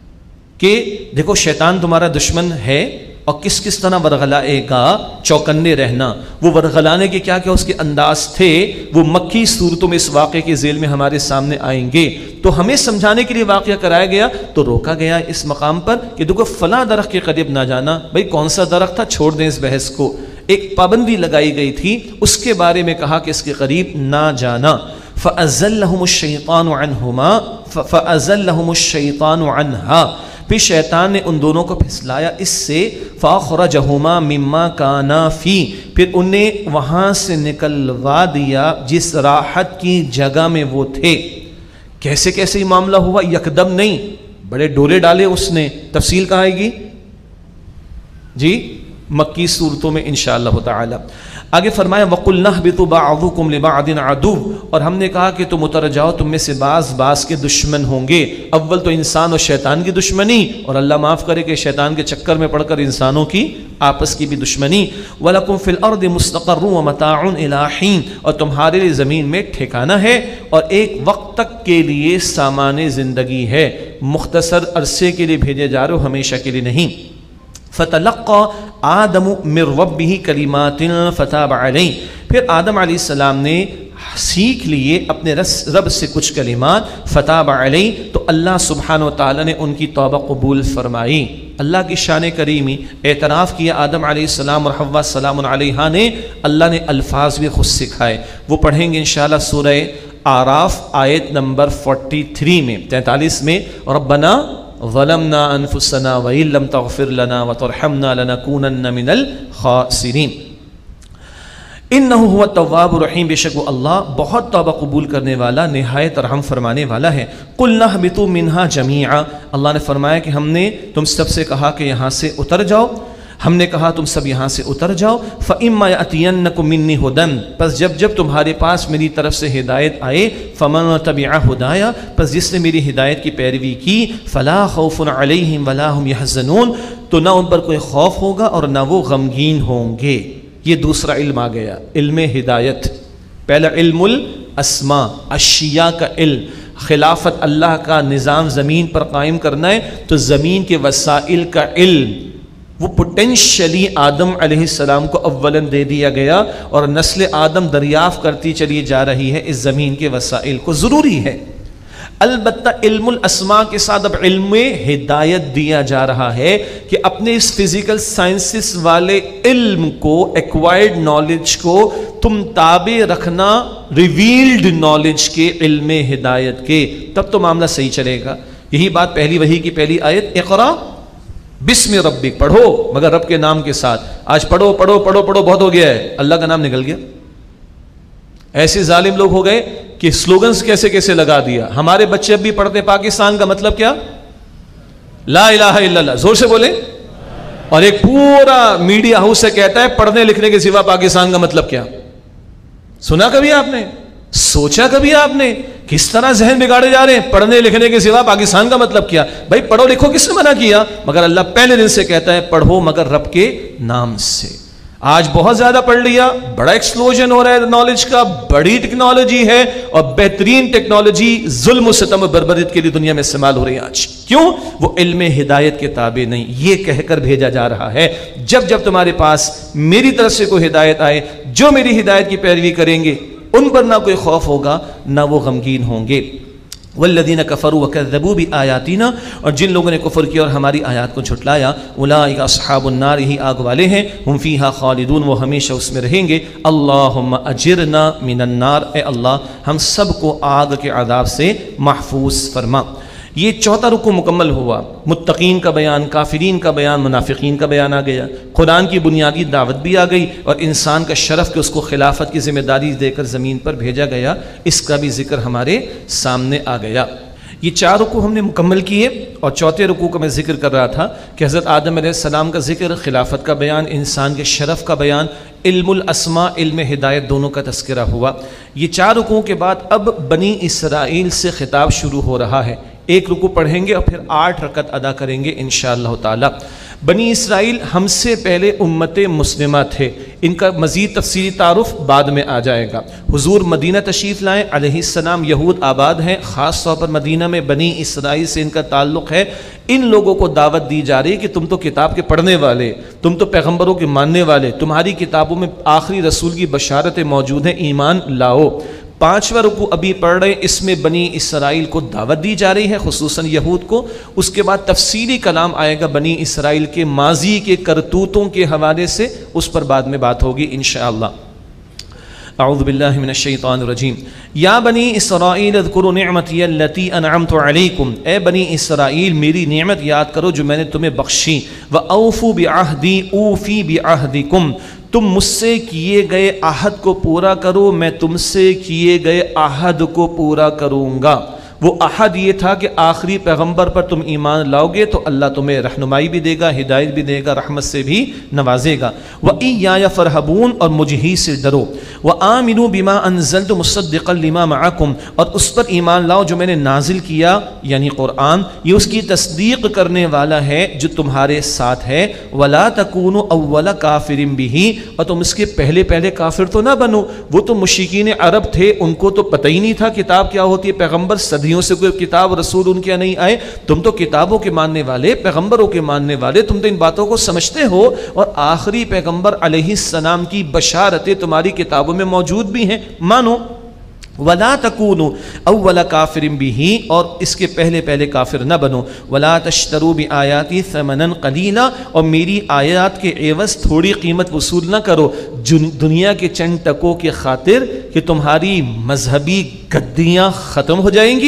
کہ دیکھو شیطان تمہارا دشمن ہے، اور کس کس طرح ورغلائے گا، چوکنے رہنا۔ وہ ورغلانے کے کیا کیا اس کے انداز تھے، وہ مکی صورتوں میں اس واقعے کے ذیل میں ہمارے سامنے آئیں گے۔ تو ہمیں سمجھانے کے لیے واقعہ کرایا گیا، تو روکا گیا اس مقام پر کہ دیکھو فلاں درخت کے قریب نہ جانا۔ بھئی کون سا درخت تھا، چھوڑ دیں اس بحث کو، ایک پابندی لگائی گئی تھی، اس کے بارے میں کہا کہ اس کے قریب نہ جانا۔ فَأَزَلَّهُمُ الشَّيْطَانُ عَنْهُمَا فَأَزَلَّهُمُ الشَّيْطَانُ عَنْهَا، پھر شیطان نے ان دونوں کو پھسلایا اس سے، فَأَخْرَجَهُمَا مِمَّا كَانَا فِيهِ، پھر انہیں وہاں سے نکلوا دیا جس راحت کی جگہ میں وہ تھے۔ کیسے کیسے یہ معاملہ ہوا، یکدم نہیں، بڑے ڈورے ڈالے اس نے۔ تفصیل کہاں آئے گی جی، مکی صورتوں میں انشاءاللہ تعالی۔ آگے فرمایا وَقُلْنَا اهْبِطُوا بَعْضُكُمْ لِبَعْضٍ عَدُوٌّ، اور ہم نے کہا کہ تم اتر جاؤ، تم میں سے بعض کے دشمن ہوں گے۔ اول تو انسان اور شیطان کی دشمنی، اور اللہ معاف کرے کہ شیطان کے چکر میں پڑھ کر انسانوں کی آپس کی بھی دشمنی۔ وَلَكُمْ فِي الْأَرْضِ مُسْتَقَرٌّ وَمَتَاعٌ إِلَىٰ حِينٍ، اور تمہارے لیے زمین میں ٹھکانہ ہے اور ایک وقت تک کے لیے سامان زندگی ہے، مختصر عرصے کے لیے بھیجے جا رہے ہو، ہمیشہ کے لیے نہیں۔ فَتَلَقَّى آدَمُ مِن رَبِّهِ كَلِمَاتٍ فَتَابَ عَلَيْهِ، پھر آدم علیہ السلام نے سیکھ لیے اپنے رب سے کچھ کلمات، فتاب علیہ، تو اللہ سبحانہ و تعالی نے ان کی توبہ قبول فرمائی۔ اللہ کی شان کریمی، اعتراف کیا آدم علیہ السلام اور حوا سلام علیہا نے، اللہ نے الفاظ بھی خود سکھائے، وہ پڑھیں گے انشاءاللہ سورہ اعراف آیت نمبر 43 میں 43 میں، ربنا ظلمنا انفسنا وإن لم تغفر لنا وترحمنا لنكونن من الخاسرین۔ انہو هو التواب الرحیم، بے شک وہ اللہ بہت توبہ قبول کرنے والا، نہایت رحم فرمانے والا ہے۔ قُلْنَا اهْبِطُوا مِنْهَا جَمِيعًا، اللہ نے فرمایا کہ ہم نے تم سب سے کہا کہ یہاں سے اتر جاؤ، ہم نے کہا تم سب یہاں سے اتر جاؤ۔ فَإِمَّا يَأْتِيَنَّكُم مِّنِّي هُدًى، پس جب تمہارے پاس میری طرف سے ہدایت آئے، فَمَن تَبِعَ هُدَايَ، پس جس نے میری ہدایت کی پیروی کی، فَلَا خَوْفٌ عَلَيْهِمْ وَلَا هُمْ يَحْزَنُونَ، تو نہ ان پر کوئی خوف ہوگا اور نہ وہ غمگین ہوں گے۔ یہ دوسرا علم آ گیا، علم ہدایت۔ پہلا علم الاسماء، اشیاء کا علم، خلافت اللہ کا نظام زمین پر قائم کرنا ہے تو زمین کے وسائل کا علم، وہ پوٹینشلی آدم علیہ السلام کو اولاً دے دیا گیا اور نسل آدم دریافت کرتی چلی جا رہی ہے اس زمین کے وسائل کو، ضروری ہے۔ البتہ علم الاسماء کے ساتھ اب علم ہدایت دیا جا رہا ہے کہ اپنے اس فزیکل سائنسز والے علم کو، ایکوائرڈ نالج کو تم تابع رکھنا ریویلڈ نالج کے، علم ہدایت کے، تب تو معاملہ صحیح چلے گا۔ یہی بات پہلی وحی کی پہلی آیت اقرا بسم ربک، پڑھو مگر رب کے نام کے ساتھ۔ آج پڑھو پڑھو پڑھو پڑھو بہت ہو گیا ہے، اللہ کا نام نکل گیا۔ ایسے ظالم لوگ ہو گئے کہ سلوگنز کیسے کیسے لگا دیا۔ ہمارے بچے اب بھی پڑھتے پاکستان کا مطلب کیا؟ لا الہ الا اللہ، زور سے بولیں۔ اور ایک پورا میڈیا ہاؤس سے کہتا ہے پڑھنے لکھنے کے سوا پاکستان کا مطلب کیا؟ سنا کبھی آپ نے؟ سوچا کبھی آپ نے کس طرح ذہن بگاڑے جا رہے ہیں؟ پڑھنے لکھنے کے سوا پاکستان کا مطلب کیا؟ بھائی پڑھو لکھو کس نے منع کیا؟ مگر اللہ پہلے دن سے کہتا ہے پڑھو مگر رب کے نام سے۔ آج بہت زیادہ پڑھ لیا، بڑا ایکسپلوژن ہو رہا ہے نالج کا، بڑی ٹیکنالوجی ہے اور بہترین ٹیکنالوجی ظلم و ستم و بربریت کے لیے دنیا میں استعمال ہو رہی ہے آج۔ کیوں؟ وہ علم ہدایت کے تابع نہیں، یہ کہہ کر بھیجا جا رہا ہے جب تمہارے پاس میری طرف سے کوئی ہدایت آئے، جو میری ہدایت کی پیروی کریں گے ان پر نہ کوئی خوف ہوگا نہ وہ غمگین ہوں گے۔ والذین کفروا وکذبوا بآیاتنا، اور جن لوگوں نے کفر کیا اور ہماری آیات کو جھٹلایا، اولئک اصحاب النار، یہی آگ والے ہیں، ہم فیہا خالدون، وہ ہمیشہ اس میں رہیں گے۔ اللہم اجرنا من النار، اے اللہ ہم سب کو آگ کے عذاب سے محفوظ فرما۔ یہ چوتھا رکوع مکمل ہوا، متقین کا بیان، کافرین کا بیان، منافقین کا بیان آ گیا، قرآن کی بنیادی دعوت بھی آ گئی اور انسان کا شرف کہ اس کو خلافت کی ذمہ داری دے کر زمین پر بھیجا گیا، اس کا بھی ذکر ہمارے سامنے آ گیا۔ یہ چار رکوع ہم نے مکمل کیے اور چوتھے رکوع کا میں ذکر کر رہا تھا کہ حضرت آدم علیہ السلام کا ذکر، خلافت کا بیان، انسان کے شرف کا بیان، علم الاسماء، علم ہدایت دونوں کا تذکرہ ہوا۔ یہ چار رکوعوں کے بعد اب بنی اسرائیل سے خطاب شروع ہو رہا ہے۔ ایک رکوع پڑھیں گے اور پھر 8 رکعت ادا کریں گے انشاءاللہ تعالی۔ بنی اسرائیل ہم سے پہلے امت مسلمہ تھے، ان کا مزید تفصیلی تعارف بعد میں آ جائے گا۔ حضور مدینہ تشریف لائیں، علیہ السلام یہود آباد ہیں، خاص طور پر مدینہ میں بنی اسرائیل سے ان کا تعلق ہے۔ ان لوگوں کو دعوت دی جا رہی ہے کہ تم تو کتاب کے پڑھنے والے، تم تو پیغمبروں کے ماننے والے، تمہاری کتابوں میں آخری رسول کی بشارتیں موجود ہیں، ایمان لاؤ۔ 5واں رکوع ابھی پڑھ رہے ہیں، اس میں بنی اسرائیل کو دعوت دی جا رہی ہے، خصوصاً یہود کو۔ اس کے بعد تفصیلی کلام آئے گا بنی اسرائیل کے ماضی کے کرتوتوں کے حوالے سے، اس پر بعد میں بات ہوگی انشاءاللہ۔ اعوذ باللہ من الشیطان الرجیم۔ یا بنی اسرائیل اذکروا نعمتی التی انعمت علیکم، اے بنی اسرائیل میری نعمت یاد کرو جو میں نے تمہیں بخشی۔ وَأَوْفُوا بِعَهْدِي أُوفِ بِعَهْدِكُمْ، تم مجھ سے کیے گئے عہد کو پورا کرو، میں تم سے کیے گئے عہد کو پورا کروں گا۔ وہ عہد یہ تھا کہ آخری پیغمبر پر تم ایمان لاؤ گے تو اللہ تمہیں رہنمائی بھی دے گا، ہدایت بھی دے گا، رحمت سے بھی نوازے گا۔ وَإِيَّايَ فَارْهَبُونَ، اور مجھ ہی سے ڈرو۔ وَآمِنُوا بِمَا أَنزَلْتُ مُصَدِّقًا لِمَا مَعَكُمْ، اور اس پر ایمان لاؤ جو میں نے نازل کیا یعنی قرآن، یہ اس کی تصدیق کرنے والا ہے جو تمہارے ساتھ ہے۔ وَلَا تَكُونُوا أَوَّلَ كَافِرٍ بِهِ، اور تم اس کے پہلے کافر تو نہ بنو۔ وہ تو مشرکین عرب تھے، ان کو تو پتہ ہی نہیں تھا کتاب کیا ہوتی ہے، پیغمبر صدیوں سے کوئی کتاب رسول ان کے نہیں آئے، تم تو کتابوں کے ماننے والے، پیغمبروں کے ماننے والے، تم تو ان باتوں کو سمجھتے ہو، اور آخری پیغمبر علیہ السلام کی بشارتیں تمہاری کتابوں میں موجود بھی ہیں، مانو۔ وَلَا تَكُونُوا أَوَّلَ كَافِرٍ بِهِ، اور اس کے پہلے کافر نہ بنو۔ وَلَا تَشْتَرُوا بِآيَاتِي ثَمَنًا قَلِيلًا، اور میری آیات کے عوض تھوڑی قیمت وصول نہ کرو دنیا کے چند ٹکوں کے خاطر کہ تمہاری مذہبی گدیاں ختم ہو جائیں گی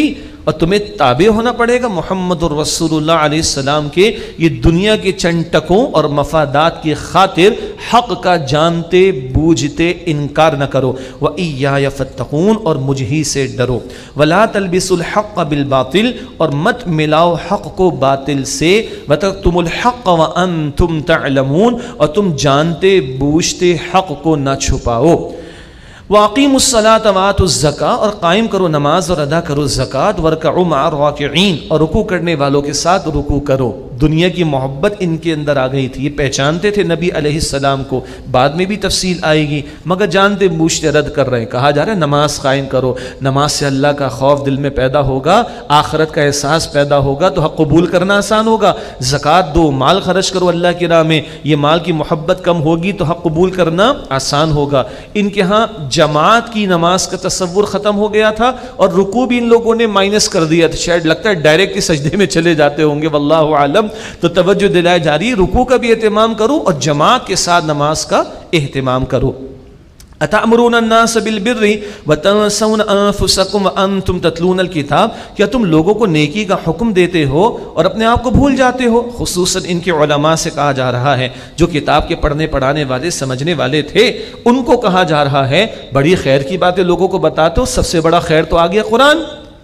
اور تمہیں تابع ہونا پڑے گا محمد الرسول اللہ علیہ السلام کے، یہ دنیا کے چند ٹکوں اور مفادات کی خاطر حق کا جانتے بوجھتے انکار نہ کرو، وَإِيَّايَ فَاتَّقُونَ اور مجھ ہی سے ڈرو، وَلَا تَلْبِسُوا الْحَقَّ بِالْبَاطِلِ اور مت ملاؤ حق کو باطل سے، وَتَكْتُمُوا الْحَقَّ وَأَنْتُمْ تَعْلَمُونَ اور تم جانتے بوجھتے حق کو نہ چھپاؤ، وَأَقِيمُوا الصَّلَاةَ وَآتُوا الزَّكَاةَ اور قائم کرو نماز اور ادا کرو زکوٰۃ، وَارْكَعُوا مَعَ الرَّاكِعِينَ اور رکوع کرنے والوں کے ساتھ رکوع کرو۔ دنیا کی محبت ان کے اندر آ گئی تھی، یہ پہچانتے تھے نبی علیہ السلام کو، بعد میں بھی تفصیل آئے گی، مگر جانتے بوجھتے رد کر رہے ہیں۔ کہا جا رہا ہے نماز قائم کرو، نماز سے اللہ کا خوف دل میں پیدا ہوگا، آخرت کا احساس پیدا ہوگا تو حق قبول کرنا آسان ہوگا۔ زکوٰۃ دو، مال خرچ کرو اللہ کی راہ میں، یہ مال کی محبت کم ہوگی تو حق قبول کرنا آسان ہوگا۔ ان کے ہاں جماعت کی نماز کا تصور ختم ہو گیا تھا، اور رکوع بھی ان لوگوں نے مائنس کر دیا تھا، شاید لگتا ہے ڈائریکٹ سجدے میں چلے جاتے ہوں گے، واللہ عالم۔ تو توجہ دلائے جاری، رکوع کا بھی اہتمام کرو اور جماعت کے ساتھ نماز کا اہتمام کرو۔ اتأمرون الناس بالبر وتنسون انفسکم وانتم تتلون الکتاب، کیا تم لوگوں کو نیکی کا حکم دیتے ہو اور اپنے آپ کو بھول جاتے ہو؟ خصوصاً ان کے علماء سے کہا جا رہا ہے جو کتاب کے پڑھنے پڑھانے والے سمجھنے والے تھے، ان کو کہا جا رہا ہے بڑی خیر کی باتیں لوگوں کو بتاتے ہو، سب سے بڑا خیر تو آ گیا قرآن،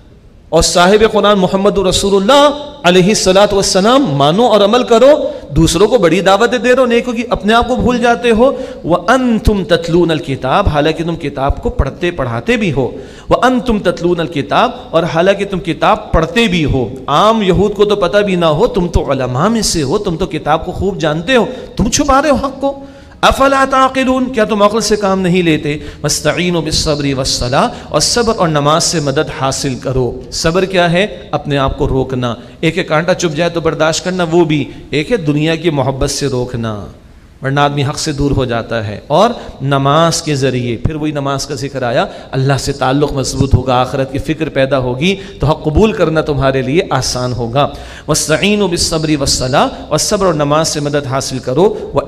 اور صاحب قرآن محمد رسول اللہ علیہ الصلاۃ والسلام مانو اور عمل کرو، دوسروں کو بڑی دعوتیں دے رہے ہو نیکوں کی، اپنے آپ کو بھول جاتے ہو۔ وَأَنْتُمْ تَتْلُونَ الْكِتَابَ حالانکہ تم کتاب کو پڑھتے پڑھاتے بھی ہو، وَأَنْتُمْ تَتْلُونَ الْكِتَابَ اور حالانکہ تم کتاب پڑھتے بھی ہو۔ عام یہود کو تو پتہ بھی نہ ہو، تم تو علماء میں سے ہو، تم تو کتاب کو خوب جانتے ہو، تم چھپا رہے ہو حق کو۔ افلا تعقلون کیا تم عقل سے کام نہیں لیتے؟ واستعینوا بالصبر والصلاۃ اور صبر اور نماز سے مدد حاصل کرو۔ صبر کیا ہے؟ اپنے آپ کو روکنا، ایک ایک کانٹا چپ جائے تو برداشت کرنا، وہ بھی ایک ہے دنیا کی محبت سے روکنا، ورنہ آدمی حق سے دور ہو جاتا ہے۔ اور نماز کے ذریعے پھر وہی نماز کا ذکر آیا، اللہ سے تعلق مضبوط ہوگا، آخرت کی فکر پیدا ہوگی تو حق قبول کرنا تمہارے لیے آسان ہوگا۔ واستعینوا بالصبر والصلاۃ اور صبر اور نماز سے مدد حاصل کرو۔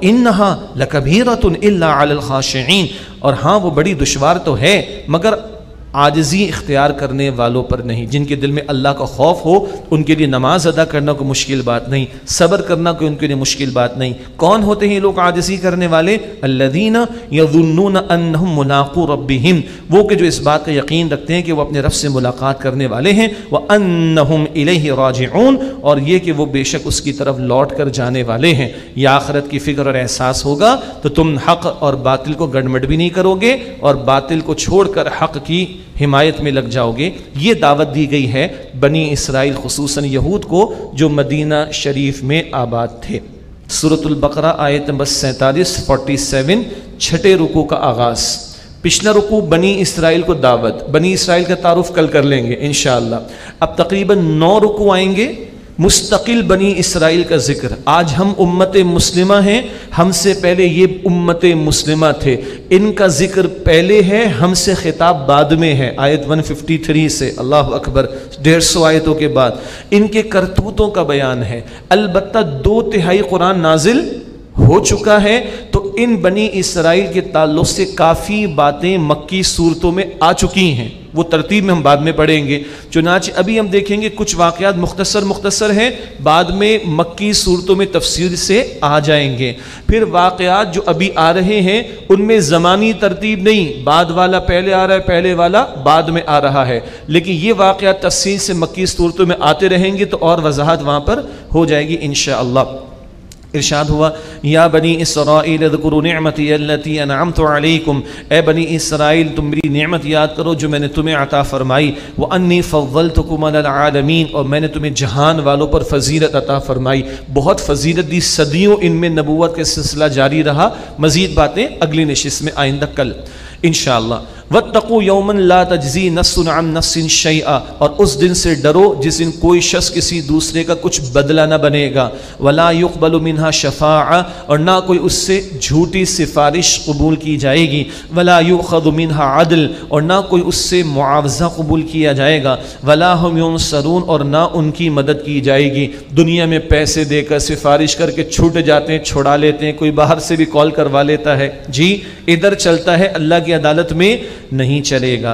وانھا لکبیرۃ الا علی الخاشعین اور ہاں وہ بڑی دشوار تو ہے مگر عاجزی اختیار کرنے والوں پر نہیں، جن کے دل میں اللہ کا خوف ہو ان کے لیے نماز ادا کرنا کوئی مشکل بات نہیں، صبر کرنا کوئی ان کے لیے مشکل بات نہیں۔ کون ہوتے ہیں یہ لوگ عاجزی کرنے والے؟ الذین یظنون انہم ملاقو ربہم، وہ کہ جو اس بات کا یقین رکھتے ہیں کہ وہ اپنے رب سے ملاقات کرنے والے ہیں، وانہم الیہ راجعون اور یہ کہ وہ بے شک اس کی طرف لوٹ کر جانے والے ہیں۔ یہ آخرت کی فکر اور احساس ہوگا تو تم حق اور باطل کو گڑمٹ بھی نہیں کرو گے اور باطل کو چھوڑ کر حق کی حمایت میں لگ جاؤ گے۔ یہ دعوت دی گئی ہے بنی اسرائیل خصوصاً یہود کو جو مدینہ شریف میں آباد تھے۔ سورۃ البقرہ آیت نمبر 47 چھٹے رکوع کا آغاز۔ پچھلا رکوع بنی اسرائیل کو دعوت، بنی اسرائیل کا تعارف کل کر لیں گے انشاءاللہ۔ اب تقریباً 9 رکوع آئیں گے مستقل بنی اسرائیل کا ذکر۔ آج ہم امت مسلمہ ہیں، ہم سے پہلے یہ امت مسلمہ تھے، ان کا ذکر پہلے ہے، ہم سے خطاب بعد میں ہے۔ آیت 153 سے اللہ اکبر 150 آیتوں کے بعد ان کے کرتوتوں کا بیان ہے۔ البتہ 2/3 قرآن نازل ہو چکا ہے تو ان بنی اسرائیل کے تعلق سے کافی باتیں مکی صورتوں میں آ چکی ہیں، وہ ترتیب میں ہم بعد میں پڑھیں گے۔ چنانچہ ابھی ہم دیکھیں گے کچھ واقعات مختصر ہیں، بعد میں مکی صورتوں میں تفسیر سے آ جائیں گے۔ پھر واقعات جو ابھی آ رہے ہیں ان میں زمانی ترتیب نہیں، بعد والا پہلے آ رہا ہے، پہلے والا بعد میں آ رہا ہے، لیکن یہ واقعات تفصیل سے مکی صورتوں میں آتے رہیں گے تو اور وضاحت وہاں پر ہو جائے گی انشاءاللہ۔ ارشاد ہوا یا بنی اسرائیل اذکروا نعمتی التی انعمت علیکم، اے بنی اسرائیل تم میری نعمت یاد کرو جو میں نے تمہیں عطا فرمائی، وانی فضلتکم علی العالمین اور میں نے تمہیں جہان والوں پر فضیلت عطا فرمائی، بہت فضیلت دی، صدیوں ان میں نبوت کا سلسلہ جاری رہا۔ مزید باتیں اگلی نشست میں آئندہ کل انشاءاللہ۔ واتقوا یوما لا تجزی نفس عن نفس شیئا اور اس دن سے ڈرو جس دن کوئی شخص کسی دوسرے کا کچھ بدلہ نہ بنے گا، ولا يقبل منها شفاعہ اور نہ کوئی اس سے جھوٹی سفارش قبول کی جائے گی، ولا يؤخذ منها عدل اور نہ کوئی اس سے معاوضہ قبول کیا جائے گا، ولا هم ينصرون اور نہ ان کی مدد کی جائے گی۔ دنیا میں پیسے دے کر سفارش کر کے چھوٹ جاتے ہیں، چھڑا لیتے ہیں، کوئی باہر سے بھی کال کروا لیتا ہے، جی ادھر چلتا ہے اللہ کی عدالت میں نہیں چلے گا۔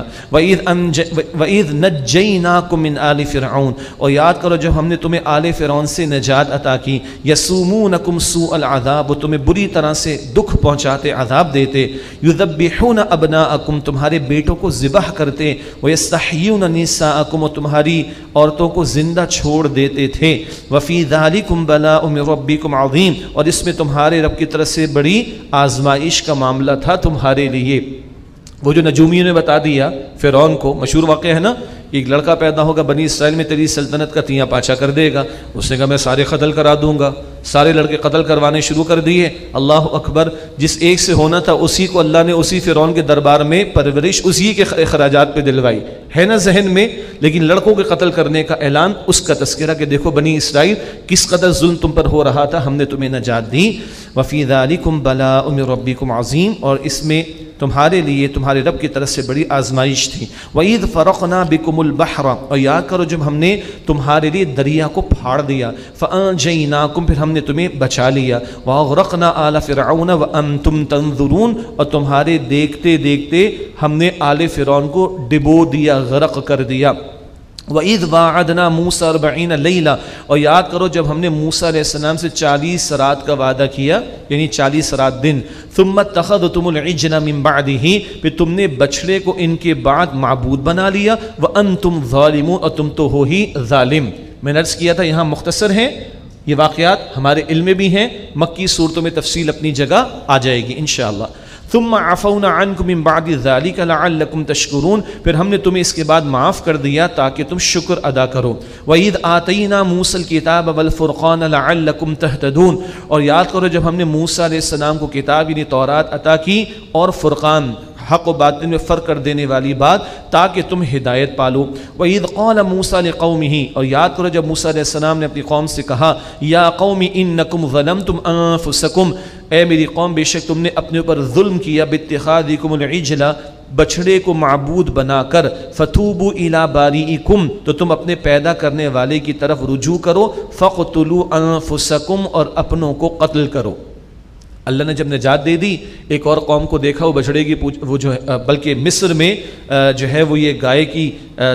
وَإِذْ نَجَّيْنَاكُم مِّنْ آلِ فِرْعَوْنَ، اور یاد کرو جب ہم نے تمہیں آل فرعون سے نجات عطا کی، يَسُومُونَكُمْ سُوءَ الْعَذَابِ، وہ تمہیں بری طرح سے دکھ پہنچاتے، عذاب دیتے، يُذَبِّحُونَ أَبْنَاءَكُمْ، تمہارے بیٹوں کو ذبح کرتے، وَيَسْتَحْيُونَ نِسَاءَكُمْ، اور تمہاری عورتوں کو زندہ چھوڑ دیتے تھے، وَفِي ذَلِكُمْ بَلَاءٌ مِّن رَبِّكُمْ عَظِيمٌ، اور اس میں تمہارے رب کی طرف سے بڑی آزمائش کا معاملہ تھا تمہارے لیے۔ وہ جو نجومیوں نے بتا دیا فرعون کو، مشہور واقعہ ہے نا، ایک لڑکا پیدا ہوگا بنی اسرائیل میں، تیری سلطنت کا تیاں پاچا کر دے گا۔ اس نے کہا میں سارے قتل کرا دوں گا، سارے لڑکے قتل کروانے شروع کر دیے۔ اللہ اکبر، جس ایک سے ہونا تھا اسی کو اللہ نے اسی فرعون کے دربار میں پرورش اسی کے اخراجات پہ دلوائی، ہے نا ذہن میں، لیکن لڑکوں کے قتل کرنے کا اعلان، اس کا تذکرہ کہ دیکھو بنی اسرائیل کس قدر ظلم تم پر ہو رہا تھا، ہم نے تمہیں نجات دی۔ وَفِي ذَلِكُمْ بَلَاءٌ مِّن رَبِّكُمْ عَظِيمٌ، اور اس میں تمہارے لیے تمہارے رب کی طرف سے بڑی آزمائش تھی۔ وَإِذْ فَرَقْنَا بِكُمُ الْبَحْرَ، اور یاد کرو جب ہم نے تمہارے لیے دریا کو پھاڑ دیا، فَأَنْجَيْنَاكُمْ، پھر ہم نے تمہیں بچا لیا، وَأَغْرَقْنَا آلَ فِرْعَوْنَ وَأَنْتُمْ تَنْظُرُونَ، اور تمہارے دیکھتے دیکھتے ہم نے آل فرعون کو ڈبو دیا، غرق کر دیا۔ وَإِذْ وَاعَدْنَا مُوسَىٰ 40 لَيْلَةً، اور یاد کرو جب ہم نے موسیٰ علیہ السلام سے 40 رات کا وعدہ کیا، یعنی 40 رات دن۔ ثُمَّ اتَّخَذْتُمُ الْعِجْلَ مِن بَعْدِهِ، پھر تم نے بچڑے کو ان کے بعد معبود بنا لیا، وَأَنْتُمْ ظَالِمُونَ، اور تم تو ہو ہی ظالم۔ میں نے عرض کیا تھا یہاں مختصر ہیں یہ واقعات، ہمارے علم میں بھی ہیں، مکی صورتوں میں تفصیل اپنی جگہ آ جائے گی انشاءاللہ۔ ثم عفونا عنكم من بعد ذلك لعلكم تشكرون، پھر ہم نے تمہیں اس کے بعد معاف کر دیا تاکہ تم شکر ادا کرو۔ وَإِذْ آتَيْنَا مُوسَى الْكِتَابَ وَالْفُرْقَانَ لَعَلَّكُمْ تَهْتَدُونَ، اور یاد کرو جب ہم نے موسیٰ علیہ السلام کو کتاب یعنی تورات عطا کی اور فرقان، حق و باطل میں فرق کر دینے والی بات، تاکہ تم ہدایت پالو۔ وَإِذْ قَالَ مُوسَىٰ لِقَوْمِهِ، اور یاد کرو جب موسیٰ علیہ السلام نے اپنی قوم سے کہا، یا قوم انکم ظلمتم انفسکم، اے میری قوم بے شک تم نے اپنے اوپر ظلم کیا، باتخاذکم العجل، بچڑے کو معبود بنا کر، فتوبوا الی باریئکم، تو تم اپنے پیدا کرنے والے کی طرف رجوع کرو، فقتلوا انفسکم، اور اپنوں کو قتل کرو۔ اللہ نے جب نجات دے دی، ایک اور قوم کو دیکھا وہ بچڑے کی وہ جو ہے، بلکہ مصر میں جو ہے وہ یہ گائے کی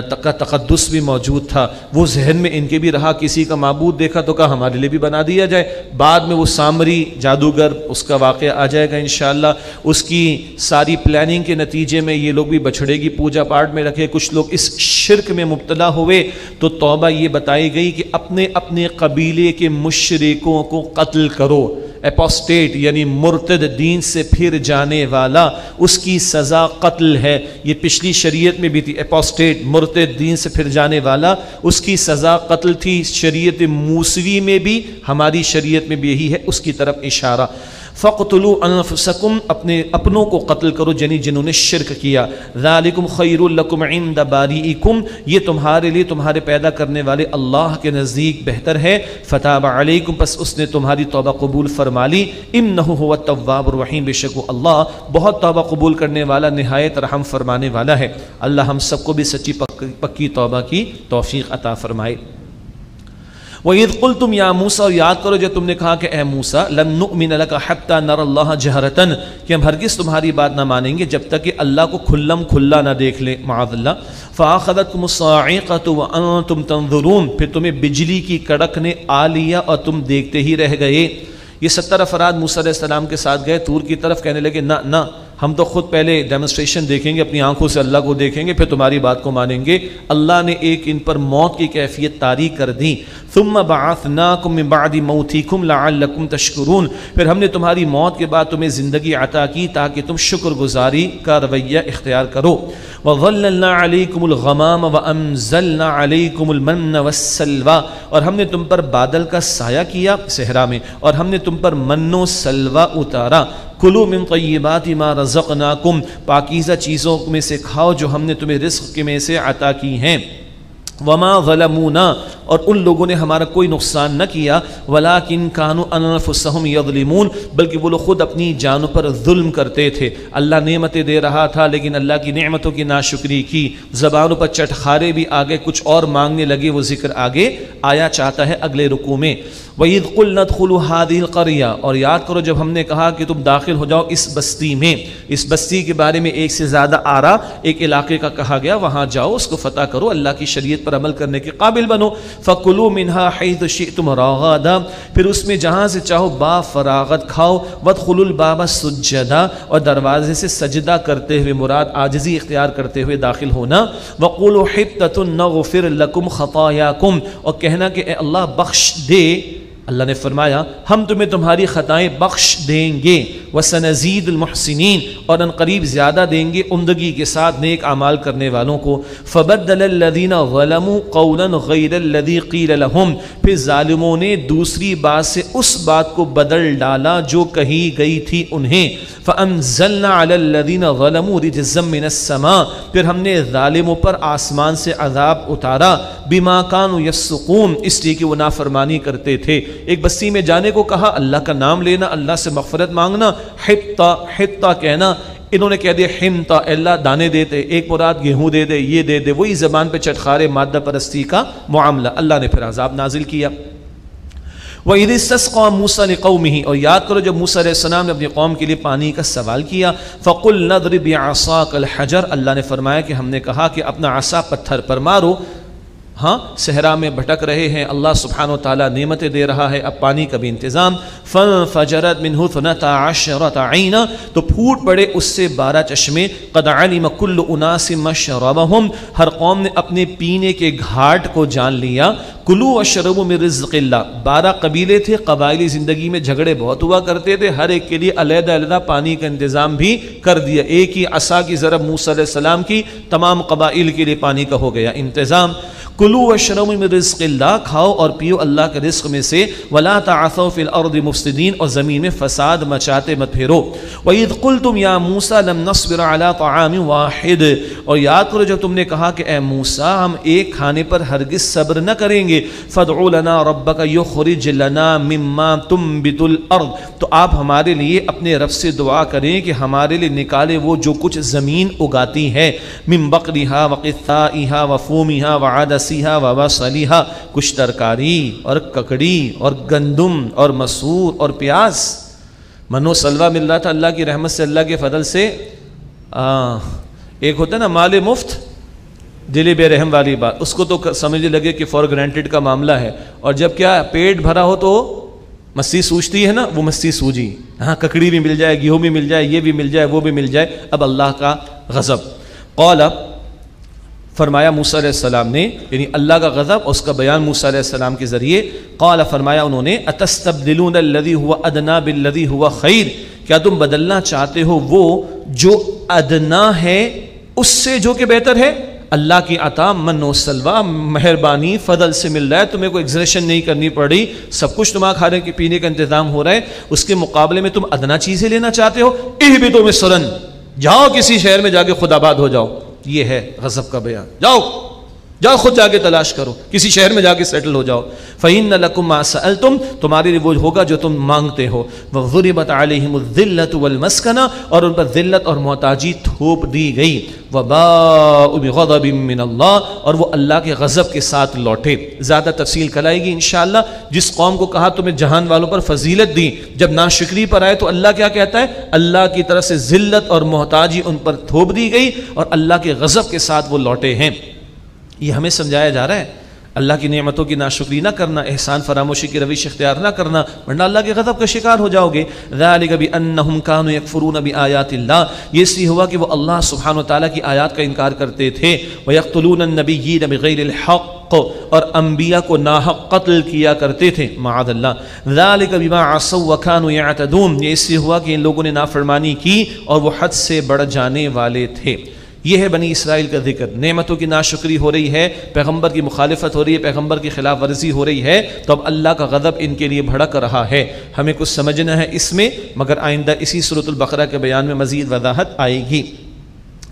تقدس بھی موجود تھا، وہ ذہن میں ان کے بھی رہا، کسی کا معبود دیکھا تو کہا ہمارے لیے بھی بنا دیا جائے۔ بعد میں وہ سامری جادوگر، اس کا واقعہ آ جائے گا انشاءاللہ، اس کی ساری پلاننگ کے نتیجے میں یہ لوگ بھی بچڑے کی پوجا پاٹ میں رکھے، کچھ لوگ اس شرک میں مبتلا ہوئے، تو توبہ یہ بتائی گئی کہ اپنے اپنے قبیلے کے مشرکوں کو قتل کرو۔ اپوسٹیٹ یعنی مرتد، دین سے پھر جانے والا، اس کی سزا قتل ہے۔ یہ پچھلی شریعت میں بھی تھی، اپوسٹیٹ مرتد، دین سے پھر جانے والا، اس کی سزا قتل تھی۔ شریعت موسوی میں بھی، ہماری شریعت میں بھی یہی ہے، اس کی طرف اشارہ۔ فَقْتُلُوا أَنفُسَكُمْ، اپنے اپنوں کو قتل کرو، جنہوں نے شرک کیا۔ ذَلِكُمْ خَيْرٌ لَكُمْ عِنْدَ بَارِئِكُمْ، یہ تمہارے لیے تمہارے پیدا کرنے والے اللہ کے نزدیک بہتر ہے۔ فَتَابَ عَلَيْكُمْ، پس اس نے تمہاری توبہ قبول فرما لی۔ إِنَّهُ هُوَ التَّوَّابُ الرَّحِيمُ، بے شک وہ اللہ بہت توبہ قبول کرنے والا، نہایت رحم فرمانے والا ہے۔ اللہ ہم سب کو بھی سچی پکی توبہ کی توفیق عطا فرمائے۔ وَإِذْ قُلْتُمْ يَا مُوسَىٰ، اور یاد کرو جب تم نے کہا کہ اے موسیٰ، لَن نُؤْمِنَ لَكَ حَتَّىٰ نَرَى اللَّهَ جَهْرَةً، کہ ہم ہرگز تمہاری بات نہ مانیں گے جب تک کہ اللہ کو کھلم کھلا نہ دیکھ لیں، معاذ اللہ۔ فَأَخَذَتْكُمُ الصَّاعِقَةُ وَأَنْتُمْ تَنظُرُونَ، پھر تمہیں بجلی کی کڑک نے آ لیا اور تم دیکھتے ہی رہ گئے۔ یہ 70 افراد موسیٰ علیہ السلام کے ساتھ گئے طور کی طرف، کہنے لگے نہ نہ، ہم تو خود پہلے ڈیمونسٹریشن دیکھیں گے، اپنی آنکھوں سے اللہ کو دیکھیں گے، پھر تمہاری بات کو مانیں گے۔ اللہ نے ایک ان پر موت کی کیفیت طاری کر دی۔ ثم بعثناکم من بعد موتکم لعلکم تشکرون، پھر ہم نے تمہاری موت کے بعد تمہیں زندگی عطا کی تاکہ تم شکر گزاری کا رویہ اختیار کرو۔ وظللنا علیکم الغمام وانزلنا علیکم المن والسلوى، اور ہم نے تم پر بادل کا سایہ کیا صحرا میں، اور ہم نے تم پر من و سلوہ اتارا۔ کلوا من طیبات ما رزقناکم، پاکیزہ چیزوں میں سے کھاؤ جو ہم نے تمہیں رزق میں سے عطا کی ہیں۔ وما ظلمونا، اور ان لوگوں نے ہمارا کوئی نقصان نہ کیا، ولکن کانوا انفسہم یظلمون، بلکہ وہ لوگ خود اپنی جانوں پر ظلم کرتے تھے۔ اللہ نعمتیں دے رہا تھا لیکن اللہ کی نعمتوں کی ناشکری کی، زبانوں پر چٹخارے بھی آگے، کچھ اور مانگنے لگے، وہ ذکر آگے آیا چاہتا ہے اگلے رکوع میں۔ وَإِذْ قُلْنَا ادْخُلُوا هَٰذِهِ الْقَرْيَةَ، اور یاد کرو جب ہم نے کہا کہ تم داخل ہو جاؤ اس بستی میں، اس بستی کے بارے میں ایک سے زیادہ آرا، ایک علاقے کا کہا گیا، وہاں جاؤ، اس کو فتح کرو، اللہ کی شریعت پر عمل کرنے کے قابل بنو۔ فَكُلُوا مِنْهَا حَيْثُ شِئْتُمْ رَغَدًا، پھر اس میں جہاں سے چاہو با فراغت کھاؤ، وَادْخُلُوا الْبَابَ سُجَّدًا، اور دروازے سے سجدہ کرتے ہوئے، مراد عاجزی اختیار کرتے ہوئے داخل ہونا۔ وَقُولُوا حِطَّةٌ نَغْفِرْ لَكُمْ خَطَايَاكُمْ، اور کہنا کہ اے اللہ بخش دے، اللہ نے فرمایا ہم تمہیں تمہاری خطائیں بخش دیں گے، وَسَنَزِيدُ الْمُحْسِنِينَ، اور ان قریب زیادہ دیں گے عمدگی کے ساتھ نیک اعمال کرنے والوں کو۔ فَبَدَّلَ الَّذِينَ ظَلَمُوا قَوْلًا غَيْرَ الَّذِي قِيلَ لَهُمْ، پھر ظالموں نے دوسری بات سے اس بات کو بدل ڈالا جو کہی گئی تھی انہیں۔ فَأَنزَلْنَا عَلَى الَّذِينَ ظَلَمُوا رِجْزًا مِّنَ السَّمَاءِ، پھر ہم نے ظالموں پر آسمان سے عذاب اتارا، بِمَا كَانُوا يَفْسُقُونَ، اس لیے کہ وہ نافرمانی کرتے تھے۔ ایک بستی میں جانے کو کہا، اللہ کا نام لینا، اللہ سے مغفرت مانگنا، حطہ حطہ کہنا، انہوں نے کہہ دیا حمتا، اللہ دانے دیتے، ایک مراد گیہوں دے دے، یہ دے دے، وہی زبان پہ چٹخارے مادہ پرستی کا معاملہ، اللہ نے پھر عذاب نازل کیا۔ وَإِذِ اسْتَسْقَىٰ مُوسَىٰ لِقَوْمِهِ، اور یاد کرو جب موسیٰ علیہ السلام نے اپنی قوم کے لیے پانی کا سوال کیا، فَقُلْنَا اضْرِب بِعَصَاكَ الْحَجَرَ، اللہ نے فرمایا کہ ہم نے کہا کہ اپنا عصا پتھر پر مارو۔ ہاں صحرا میں بھٹک رہے ہیں، اللہ سبحانہ وتعالیٰ نعمتیں دے رہا ہے، اب پانی کا بھی انتظام۔ فَانْفَجَرَتْ مِنْهُ 12 عَيْنًا، تو پھوٹ پڑے اس سے 12 چشمے۔ قَدْ عَلِمَ كُلُّ أُنَاسٍ مَّشْرَبَهُمْ، ہر قوم نے اپنے پینے کے گھاٹ کو جان لیا۔ کُلُوا وَاشْرَبُوا مِن رِزْقِ اللَّهِ، 12 قبیلے تھے، قبائلی زندگی میں جھگڑے بہت ہوا کرتے تھے، ہر ایک کے لیے علیحدہ علیحدہ پانی کا انتظام بھی کر دیا، ایک ہی عصا کی ضرب موسیٰ علیہ السلام کی، تمام قبائل کے لیے پانی کا ہو گیا انتظام۔ کلوا واشربوا من رزق اللہ، کھاؤ اور پیو اللہ کے رزق میں سے، ولا تعثوا فی الارض مفسدین، اور زمین میں فساد مچاتے مت پھرو۔ وَإِذْ قُلْتُمْ يَا مُوسَىٰ لَمْ نَصْبِرَ عَلَىٰ طَعَامٍ وَاحِدٍ، اور یاد کرو جب تم نے کہا کہ اے موسیٰ ہم ایک کھانے پر ہرگز صبر نہ کریں گے، فَادْعُ لَنَا رَبَّكَ يُخْرِجْ لَنَا مِمَّا تُنبِتُ الْأَرْض، تو آپ ہمارے لیے اپنے رب سے دعا کریں کہ ہمارے لیے نکالے وہ جو کچھ زمین اگاتی ہے، مِن بَقْلِهَا وَقِثَّائِهَا وَفُومِهَا وَعَدَسِهَا وَبَصَلِهَا، کچھ ترکاری اور ککڑی اور گندم اور مسور اور پیاز، منو سلوہ مل رہا تھا اللہ کی رحمت سے، اللہ کے فضل سے۔ ایک ہوتا ہے نا مال مفت دل بے رحم والی بات، اس کو تو سمجھنے لگے کہ فور گرانٹیڈ کا معاملہ ہے، اور جب کیا پیٹ بھرا ہو تو مستی سوچتی ہے نا، وہ مستی سوجی، ہاں ککڑی بھی مل جائے، گیہوں بھی مل جائے، یہ بھی مل جائے، وہ بھی مل جائے، اب اللہ کا غضب۔ قال، فرمایا موسیٰ علیہ السلام نے، یعنی اللہ کا غضب، اس کا بیان موسیٰ علیہ السلام کے ذریعے، قال فرمایا انہوں نے، اتستبدلون الذی هو ادنا بالذی هو خیر، کیا تم بدلنا چاہتے ہو وہ جو ادنا ہے اس سے جو کہ بہتر ہے؟ اللہ کی عطا من و سلوہ، مہربانی فضل سے مل رہا ہے، تمہیں کوئی ایگزریشن نہیں کرنی پڑ رہی، سب کچھ تمہارا کھانے کے پینے کا انتظام ہو رہا ہے، اس کے مقابلے میں تم ادنا چیزیں لینا چاہتے ہو؟ اہبطوا مصرا، جاؤ کسی شہر میں جا کے خود آباد ہو جاؤ، یہ ہے غضب کا بیان، جاؤ جاؤ خود جا کے تلاش کرو، کسی شہر میں جا کے سیٹل ہو جاؤ۔ فَإِنَّ لَكُمْ مَا سَأَلْتُمْ، تمہارے لیے وہ ہوگا جو تم مانگتے ہو۔ وَضُرِبَتْ عَلَيْهِمُ الذِّلَّةُ وَالْمَسْكَنَةُ، اور ان پر ذلت اور محتاجی تھوپ دی گئی۔ وَبَاءُوا بِغَضَبٍ مِّنَ اللَّهِ، اور وہ اللہ کے غضب کے ساتھ لوٹے۔ زیادہ تفصیل کل آئے گی انشاءاللہ۔ جس قوم کو کہا تمہیں جہان والوں پر فضیلت دی، جب ناشکری پر آئے تو اللہ کیا کہتا ہے؟ اللہ کی طرف سے ذلت اور محتاجی ان پر تھوپ دی گئی اور اللہ کے غضب کے ساتھ وہ لوٹے ہیں۔ یہ ہمیں سمجھایا جا رہا ہے اللہ کی نعمتوں کی ناشکری نہ کرنا، احسان فراموشی کی روش اختیار نہ کرنا، ورنہ اللہ کے غضب کا شکار ہو جاؤ گے۔ ذَلِكَ بِأَنَّهُمْ كَانُوا يَكْفُرُونَ بِآيَاتِ اللَّهِ، یہ اس لیے ہوا کہ وہ اللہ سبحانہ وتعالیٰ کی آیات کا انکار کرتے تھے۔ وَيَقْتُلُونَ النَّبِيِّينَ بِغَيْرِ الْحَقِّ، اور انبیاء کو ناحق قتل کیا کرتے تھے، معاذ اللہ۔ ذَلِكَ بِمَا عَصَوْا وَكَانُوا يَعْتَدُونَ، یہ اس لیے ہوا کہ ان لوگوں نے نافرمانی کی اور وہ حد سے بڑھ جانے والے تھے۔ یہ ہے بنی اسرائیل کا ذکر، نعمتوں کی ناشکری ہو رہی ہے، پیغمبر کی مخالفت ہو رہی ہے، پیغمبر کی خلاف ورزی ہو رہی ہے، تو اب اللہ کا غضب ان کے لیے بھڑک رہا ہے۔ ہمیں کچھ سمجھنا ہے اس میں، مگر آئندہ اسی سورۃ البقرہ کے بیان میں مزید وضاحت آئے گی۔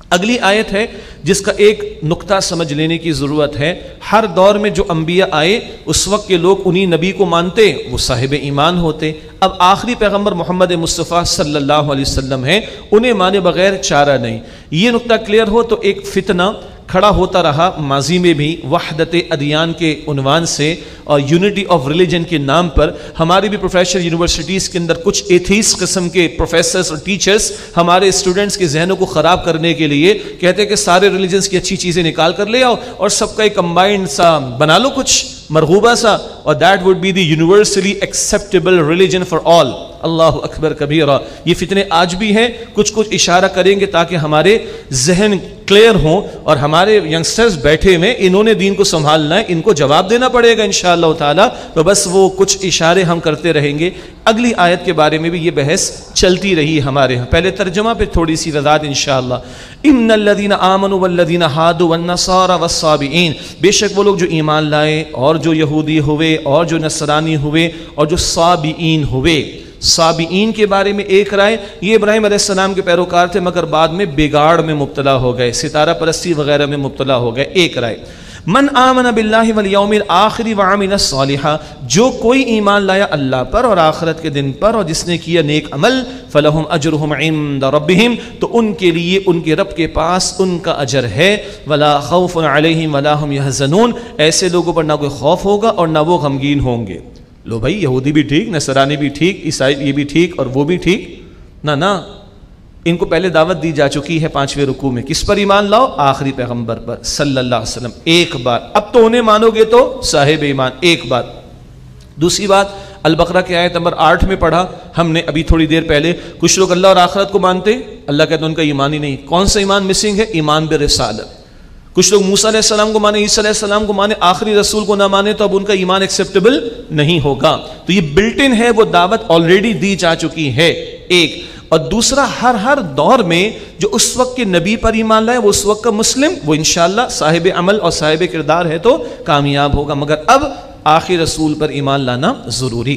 اگلی آیت ہے جس کا ایک نقطہ سمجھ لینے کی ضرورت ہے. ہر دور میں جو انبیاء آئے اس وقت کے لوگ انہی نبی کو مانتے، وہ صاحب ایمان ہوتے. اب آخری پیغمبر محمد مصطفیٰ صلی اللہ علیہ وسلم ہیں، انہیں مانے بغیر چارہ نہیں. یہ نقطہ کلیئر ہو تو ایک فتنہ کھڑا ہوتا رہا ماضی میں بھی وحدت ادیان کے عنوان سے اور یونٹی آف ریلیجن کے نام پر. ہماری بھی پروفیشنل یونیورسٹیز کے اندر کچھ ایتھیسٹ قسم کے پروفیسرز اور ٹیچرز ہمارے اسٹوڈنٹس کے ذہنوں کو خراب کرنے کے لیے کہتے ہیں کہ سارے ریلیجنز کی اچھی چیزیں نکال کر لے آؤ اور سب کا ایک کمبائنڈ سا بنا لو کچھ مرغوبہ سا، اور that would be the universally acceptable religion for all. اللہ اکبر کبیرہ. یہ فتنے آج بھی ہیں، کچھ اشارہ کریں گے تاکہ ہمارے ذہن کلیئر ہوں اور ہمارے ینگسٹرز بیٹھے ہوئے انہوں نے دین کو سنبھالنا ہے، ان کو جواب دینا پڑے گا انشاءاللہ تعالی. تو بس وہ کچھ اشارے ہم کرتے رہیں گے. اگلی آیت کے بارے میں بھی یہ بحث چلتی رہی ہمارے ہاں. پہلے ترجمہ پہ تھوڑی سی وضاحت انشاءاللہ. ان الذین آمنوا والذین ہادوا والنصارى والصابئین، بے شک وہ لوگ جو ایمان لائے اور جو یہودی ہوئے اور جو نصرانی ہوئے اور جو صابئین ہوئے. صابئین کے بارے میں ایک رائے، یہ ابراہیم علیہ السلام کے پیروکار تھے مگر بعد میں بگاڑ میں مبتلا ہو گئے، ستارہ پرستی وغیرہ میں مبتلا ہو گئے. ایک رائے. من آمن باللہ والیوم الآخر وعمل صالحا، جو کوئی ایمان لایا اللہ پر اور آخرت کے دن پر اور جس نے کیا نیک عمل، فلہم اجرہم عند ربہم، تو ان کے لیے ان کے رب کے پاس ان کا اجر ہے. ولا خوف علیہم ولا ہم یحزنون، ایسے لوگوں پر نہ کوئی خوف ہوگا اور نہ وہ غمگین ہوں گے. لو بھائی یہودی بھی ٹھیک، نصرانی بھی ٹھیک، عیسائی یہ بھی ٹھیک اور وہ بھی ٹھیک، نہ ان کو پہلے دعوت دی جا چکی ہے 5ویں رکوع میں. کس پر ایمان لاؤ؟ آخری پیغمبر پر صلی اللہ علیہ وسلم. ایک بات، اب تو انہیں مانو گے تو صاحب ایمان. ایک بات. دوسری بات، البقرہ کی آیت نمبر 8 میں پڑھا ہم نے ابھی تھوڑی دیر پہلے، کچھ لوگ اللہ اور آخرت کو مانتے، اللہ کہتے ہیں ان کا ایمان ہی نہیں. کون سا ایمان مسنگ ہے؟ ایمان برسالت. کچھ لوگ موسیٰ علیہ السلام کو مانے، عیسیٰ علیہ السلام کو مانے، آخری رسول کو نہ مانے تو اب ان کا ایمان ایکسیپٹیبل نہیں ہوگا. تو یہ بلٹ ان ہے، وہ دعوت آلریڈی دی جا چکی ہے. ایک. اور دوسرا، ہر دور میں جو اس وقت کے نبی پر ایمان لائے وہ اس وقت کا مسلم، وہ انشاءاللہ صاحب عمل اور صاحب کردار ہے تو کامیاب ہوگا. مگر اب آخری رسول پر ایمان لانا ضروری.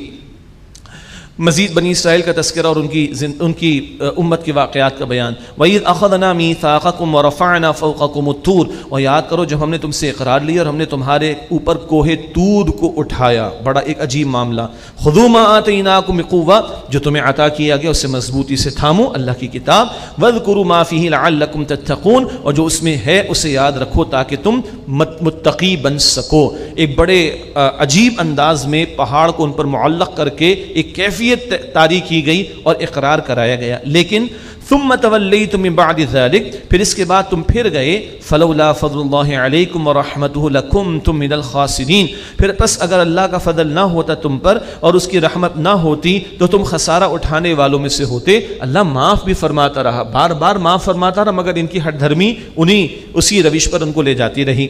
مزید بنی اسرائیل کا تذکرہ اور ان کی امت کے واقعات کا بیان. وَإِذْ أَخَذْنَا مِيثَاقَكُمْ وَرَفَعْنَا فَوْقَكُمُ الطُّورَ، اور یاد کرو جب ہم نے تم سے اقرار لیا اور ہم نے تمہارے اوپر کوہ طور کو اٹھایا. بڑا ایک عجیب معاملہ. خُذُوا مَا آتَيْنَاكُمْ بِقُوَّةٍ، جو تمہیں عطا کیا گیا اسے مضبوطی سے تھامو، اللہ کی کتاب. وَاذْكُرُوا مَا فِيهِ لَعَلَّكُمْ تَتَّقُونَ، اور جو اس میں ہے اسے یاد رکھو تاکہ تم متقی بن سکو. ایک بڑے عجیب انداز میں پہاڑ کو ان پر معلق کر کے ایک کیفیت طاری کی گئی اور اقرار کرایا گیا. لیکن ثم تولیتم من بعد ذلك، پھر اس کے بعد تم پھر گئے. فلولا فضل اللہ علیکم ورحمتہ لکنتم من الخاسرین، پھر پس اگر اللہ کا فضل نہ ہوتا تم پر اور اس کی رحمت نہ ہوتی تو تم خسارہ اٹھانے والوں میں سے ہوتے. اللہ معاف بھی فرماتا رہا، بار بار معاف فرماتا رہا، مگر ان کی ہٹ دھرمی اسی روش پر ان کو لے جاتی رہی.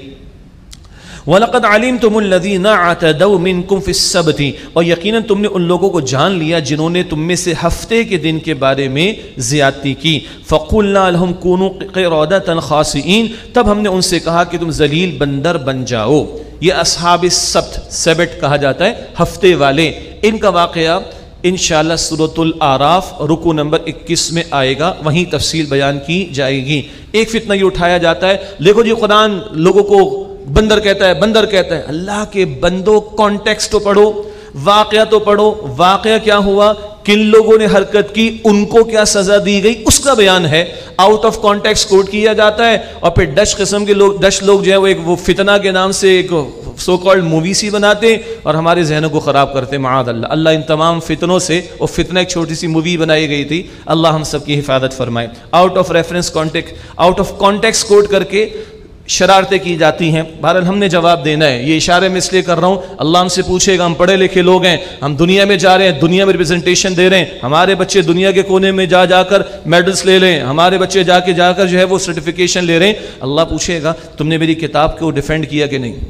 وَلَقَدْ عَلِمْتُمُ الَّذِينَ اعْتَدَوْا مِنْكُمْ فِي السَّبْتِ، اور یقیناً تم نے ان لوگوں کو جان لیا جنہوں نے تم میں سے ہفتے کے دن کے بارے میں زیادتی کی. فَقُلْنَا لَهُمْ كُونُوا قِرَادَةً خَاسِئِينَ، تب ہم نے ان سے کہا کہ تم ذلیل بندر بن جاؤ. یہ اصحاب السبت، سبت کہا جاتا ہے ہفتے والے. ان کا واقعہ انشاءاللہ سورۃ الاعراف رکوع نمبر 21 میں آئے گا، وہیں تفصیل بیان کی جائے گی. ایک فتنہ یہ اٹھایا جاتا ہے، دیکھو جی قرآن لوگوں کو بندر کہتا ہے، بندر کہتا ہے. اللہ کے بندوں، کانٹیکسٹ تو پڑھو، واقعہ تو پڑھو. واقعہ کیا ہوا، کن لوگوں نے حرکت کی، ان کو کیا سزا دی گئی، اس کا بیان ہے. آؤٹ آف کانٹیکسٹ کوٹ کیا جاتا ہے اور پھر ڈچ قسم کے لوگ، ڈچ لوگ جو ہے وہ ایک وہ فتنہ کے نام سے ایک سو کالڈ مووی سی بناتے اور ہمارے ذہنوں کو خراب کرتے. معاذ اللہ. اللہ ان تمام فتنوں سے، وہ فتنہ ایک چھوٹی سی مووی بنائی گئی تھی، اللہ ہم سب کی حفاظت فرمائے. Out of reference context, out of context quote کر کے شرارتیں کی جاتی ہیں. بہرحال ہم نے جواب دینا ہے. یہ اشارے میں اس لیے کر رہا ہوں، اللہ ہم سے پوچھے گا، ہم پڑھے لکھے لوگ ہیں، ہم دنیا میں جا رہے ہیں، دنیا میں ریپرزنٹیشن دے رہے ہیں. ہمارے بچے دنیا کے کونے میں جا کر میڈلز لے لیں، ہمارے بچے جا کر جو ہے وہ سرٹیفیکیشن لے رہے ہیں. اللہ پوچھے گا تم نے میری کتاب کو ڈیفینڈ کیا کہ نہیں،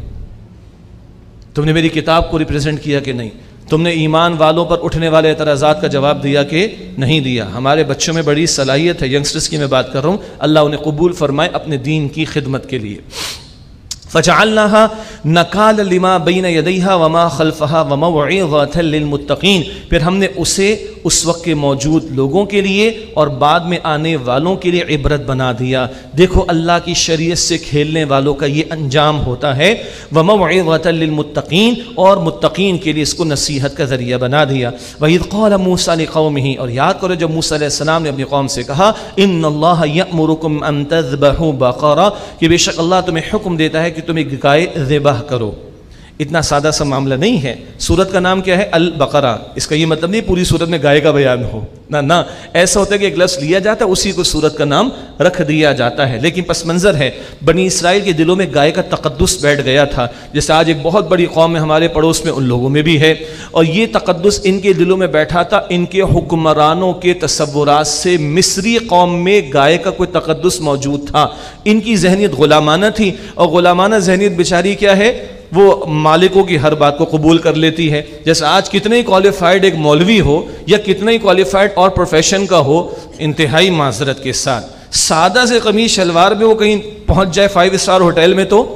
تم نے میری کتاب کو ریپرزینٹ کیا کہ نہیں، تم نے ایمان والوں پر اٹھنے والے اعتراضات کا جواب دیا کہ نہیں دیا. ہمارے بچوں میں بڑی صلاحیت ہے، ینگسٹرز کی میں بات کر رہا ہوں. اللہ انہیں قبول فرمائے اپنے دین کی خدمت کے لیے. فجعلناها نکال لما بین یدیہا وما خلفہا وموعظۃ للمتقین، پھر ہم نے اسے اس وقت کے موجود لوگوں کے لیے اور بعد میں آنے والوں کے لیے عبرت بنا دیا۔ دیکھو اللہ کی شریعت سے کھیلنے والوں کا یہ انجام ہوتا ہے، وموعظۃ للمتقین، اور متقین کے لیے اس کو نصیحت کا ذریعہ بنا دیا۔ وَإِذْ قَالَ مُوسَىٰ لِقَوْمِهِ، اور یاد کرو جب موسیٰ علیہ السلام نے اپنی قوم سے کہا ان اللہ یأمرکم ان تذبحوا بقرہ، کہ بے شک اللہ تمہیں حکم دیتا ہے کہ تم ایک گائے ذبح کرو۔ اتنا سادہ سا معاملہ نہیں ہے۔ سورت کا نام کیا ہے؟ البقرہ۔ اس کا یہ مطلب نہیں پوری سورت میں گائے کا بیان ہو، نہ ایسا ہوتا ہے کہ ایک لفظ لیا جاتا ہے اسی کو سورت کا نام رکھ دیا جاتا ہے، لیکن پس منظر ہے بنی اسرائیل کے دلوں میں گائے کا تقدس بیٹھ گیا تھا، جیسے آج ایک بہت بڑی قوم ہے ہمارے پڑوس میں، ان لوگوں میں بھی ہے، اور یہ تقدس ان کے دلوں میں بیٹھا تھا ان کے حکمرانوں کے تصورات سے۔ مصری قوم میں گائے کا کوئی تقدس موجود تھا، ان کی ذہنیت غلامانہ تھی، اور غلامانہ ذہنیت بیچاری کیا ہے، وہ مالکوں کی ہر بات کو قبول کر لیتی ہے۔ جیسے آج کتنے ہی کوالیفائڈ ایک مولوی ہو یا کتنے ہی کوالیفائڈ اور پروفیشن کا ہو، انتہائی معذرت کے ساتھ سادہ سے قمیص شلوار میں وہ کہیں پہنچ جائے 5 اسٹار ہوٹل میں تو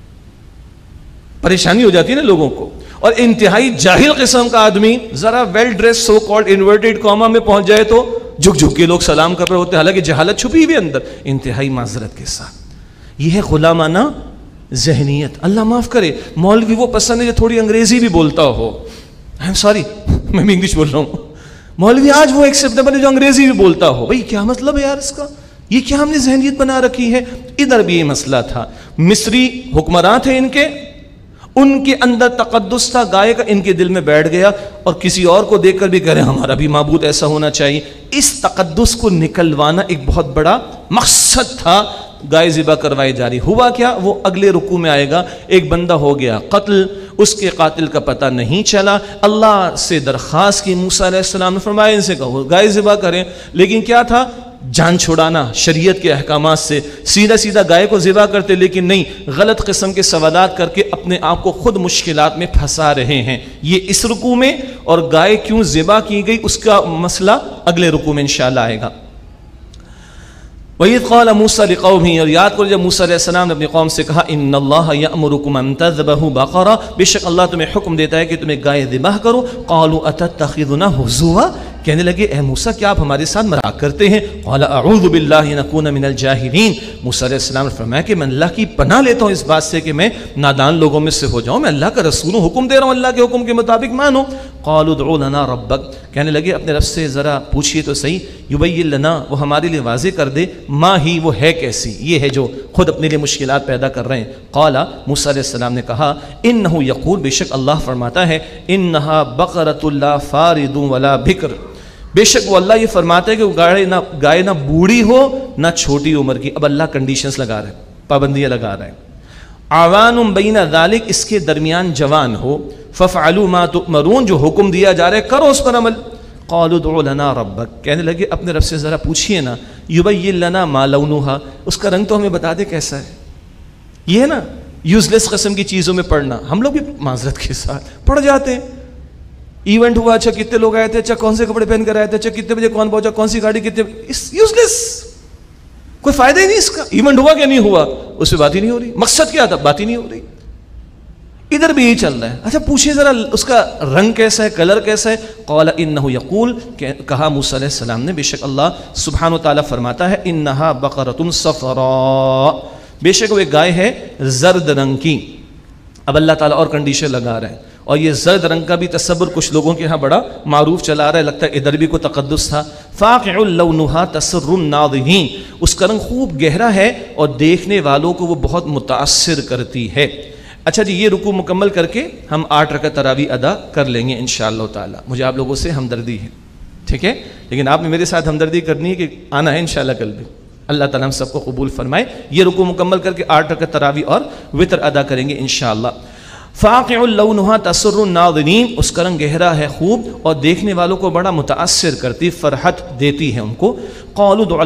پریشانی ہو جاتی ہے نا لوگوں کو، اور انتہائی جاہل قسم کا آدمی ذرا well dress so called inverted comma میں پہنچ جائے تو جھک جھک کے لوگ سلام کر رہے ہوتے ہیں، حالانکہ جہالت چھپی ہوئی اندر، انتہائی معذرت کے ساتھ۔ یہ ہے غلامانہ ذہنیت۔ اللہ معاف کرے، مولوی وہ پسند ہے جو تھوڑی انگریزی بھی بولتا ہو، آئی ایم سوری میں بھی انگلش بول رہا ہوں، مولوی آج وہ ایکسیپٹیبل ہے جو انگریزی بھی بولتا ہو۔ بھئی کیا مطلب ہے یار اس کا، یہ کیا ہم نے ذہنیت بنا رکھی ہے؟ ادھر بھی یہ مسئلہ تھا، مصری حکمراں تھے ان کے اندر تقدس تھا گائے کا، ان کے دل میں بیٹھ گیا، اور کسی اور کو دیکھ کر بھی کہہ رہے ہمارا بھی معبود ایسا ہونا چاہیے۔ اس تقدس کو نکلوانا ایک بہت بڑا مقصد تھا، گائے ذبح کروائی جا رہی۔ ہوا کیا، وہ اگلے رکوع میں آئے گا، ایک بندہ ہو گیا قتل، اس کے قاتل کا پتہ نہیں چلا، اللہ سے درخواست کی موسیٰ علیہ السلام نے، فرمایا ان سے کہو گائے ذبح کریں، لیکن کیا تھا، جان چھڑانا شریعت کے احکامات سے، سیدھا سیدھا گائے کو ذبح کرتے، لیکن نہیں، غلط قسم کے سوالات کر کے اپنے آپ کو خود مشکلات میں پھنسا رہے ہیں۔ یہ اس رکوع میں، اور گائے کیوں ذبح کی گئی اس کا مسئلہ اگلے رکوع میں انشاءاللہ آئے گا۔ وَإِذْ قَالَ مُوسَىٰ لِقَوْمِهِ، اور یاد کرو جب موسیٰ علیہ السلام نے اپنی قوم سے کہا ان اللہ یأمرکم ان تذبحوا بقرہ، بے شک اللہ تمہیں حکم دیتا ہے کہ تم ایک گائے ذبح کرو۔ قالوا اتتخذنا ہزوا، کہنے لگے اے موسیٰ کیا آپ ہمارے ساتھ مذاق کرتے ہیں؟ قال اعوذ باللہ ان اکون من الجاہلین، موسیٰ علیہ السلام نے فرمایا کہ میں اللہ کی پناہ لیتا ہوں اس بات سے کہ میں نادان لوگوں میں سے ہو جاؤں، میں اللہ کا رسول ہوں، حکم دے رہا ہوں، اللہ کے حکم کے مطابق مانو۔ قالوا ادع لنا ربک، کہنے لگے اپنے رب سے ذرا پوچھئے تو صحیح، یبین لنا، وہ ہمارے لیے واضح کر دے، ما ہی، وہ ہے کیسی، یہ ہے جو خود اپنے لیے مشکلات پیدا کر رہے ہیں۔ قال، موسیٰ علیہ السلام نے کہا انہ یقول، بے شک اللہ فرماتا ہے انہا بقرۃ لا فارض ولا بکر، بے شک وہ اللہ یہ فرماتا ہے کہ وہ گائے نہ بوڑھی ہو نہ چھوٹی عمر کی۔ اب اللہ کنڈیشنز لگا رہے ہیں، پابندیاں لگا رہے ہیں۔ عوان بین ذالک، اس کے درمیان جوان ہو، ففعلوا ما تؤمرون، جو حکم دیا جا رہا ہے کرو اس پر عمل۔ قالوا ادع لنا ربک، کہنے لگے اپنے رب سے ذرا پوچھئے نا، یبین لنا ما لونھا، اس کا رنگ تو ہمیں بتا دے کیسا ہے۔ یہ ہے نا یوزلیس قسم کی چیزوں میں پڑھنا، ہم لوگ بھی معذرت کے ساتھ پڑھ جاتے ہیں۔ ایونٹ ہوا، اچھا کتنے لوگ آئے تھے، اچھا کون سے کپڑے پہن کر آئے تھے، اچھا کتنے بجے کون پہنچا، کون سی گاڑی کتنے، یوزلیس، کوئی فائدہ ہی نہیں اس کا۔ ایونٹ ہوا کہ نہیں ہوا اس پہ بات ہی نہیں ہو رہی، مقصد کیا تھا بات ہی نہیں ہو رہی۔ ادھر بھی یہی چل رہا ہے۔ اچھا پوچھیں ذرا اس کا رنگ کیسا ہے، کلر کیسا ہے۔ قال انہ یقول، کہا موسیٰ علیہ السلام نے، بے شک اللہ سبحانہ وتعالی فرماتا ہے انہا بقرۃ صفراء، بے شک وہ ایک گائے ہے زرد رنگ کی۔ اب اللہ تعالیٰ اور کنڈیشن لگا رہے ہیں، اور یہ زرد رنگ کا بھی تصور کچھ لوگوں کے ہاں بڑا معروف چلا رہا ہے، لگتا ہے ادھر بھی کوئی تقدس تھا۔ فاقع لونھا تسر الناظرین، اس کا رنگ خوب گہرا ہے اور دیکھنے والوں کو وہ بہت متاثر کرتی ہے۔ اچھا جی، یہ رکوع مکمل کر کے ہم 8 رکعت تراویح ادا کر لیں گے انشاءاللہ تعالی۔ مجھے آپ لوگوں سے ہمدردی ہے، ٹھیک ہے، لیکن آپ نے میرے ساتھ ہمدردی کرنی ہے کہ آنا ہے انشاءاللہ کل بھی۔ اللہ تعالیٰ ہم سب کو قبول فرمائے۔ یہ رکوع مکمل کر کے 8 رکعت تراویح اور وتر ادا کریں گے انشاءاللہ۔ فاقع لونھا تسر الناظرین، اس کا رنگ گہرا ہے خوب اور دیکھنے والوں کو بڑا متاثر کرتی، فرحت دیتی ہے ان کو۔ قالوا ادع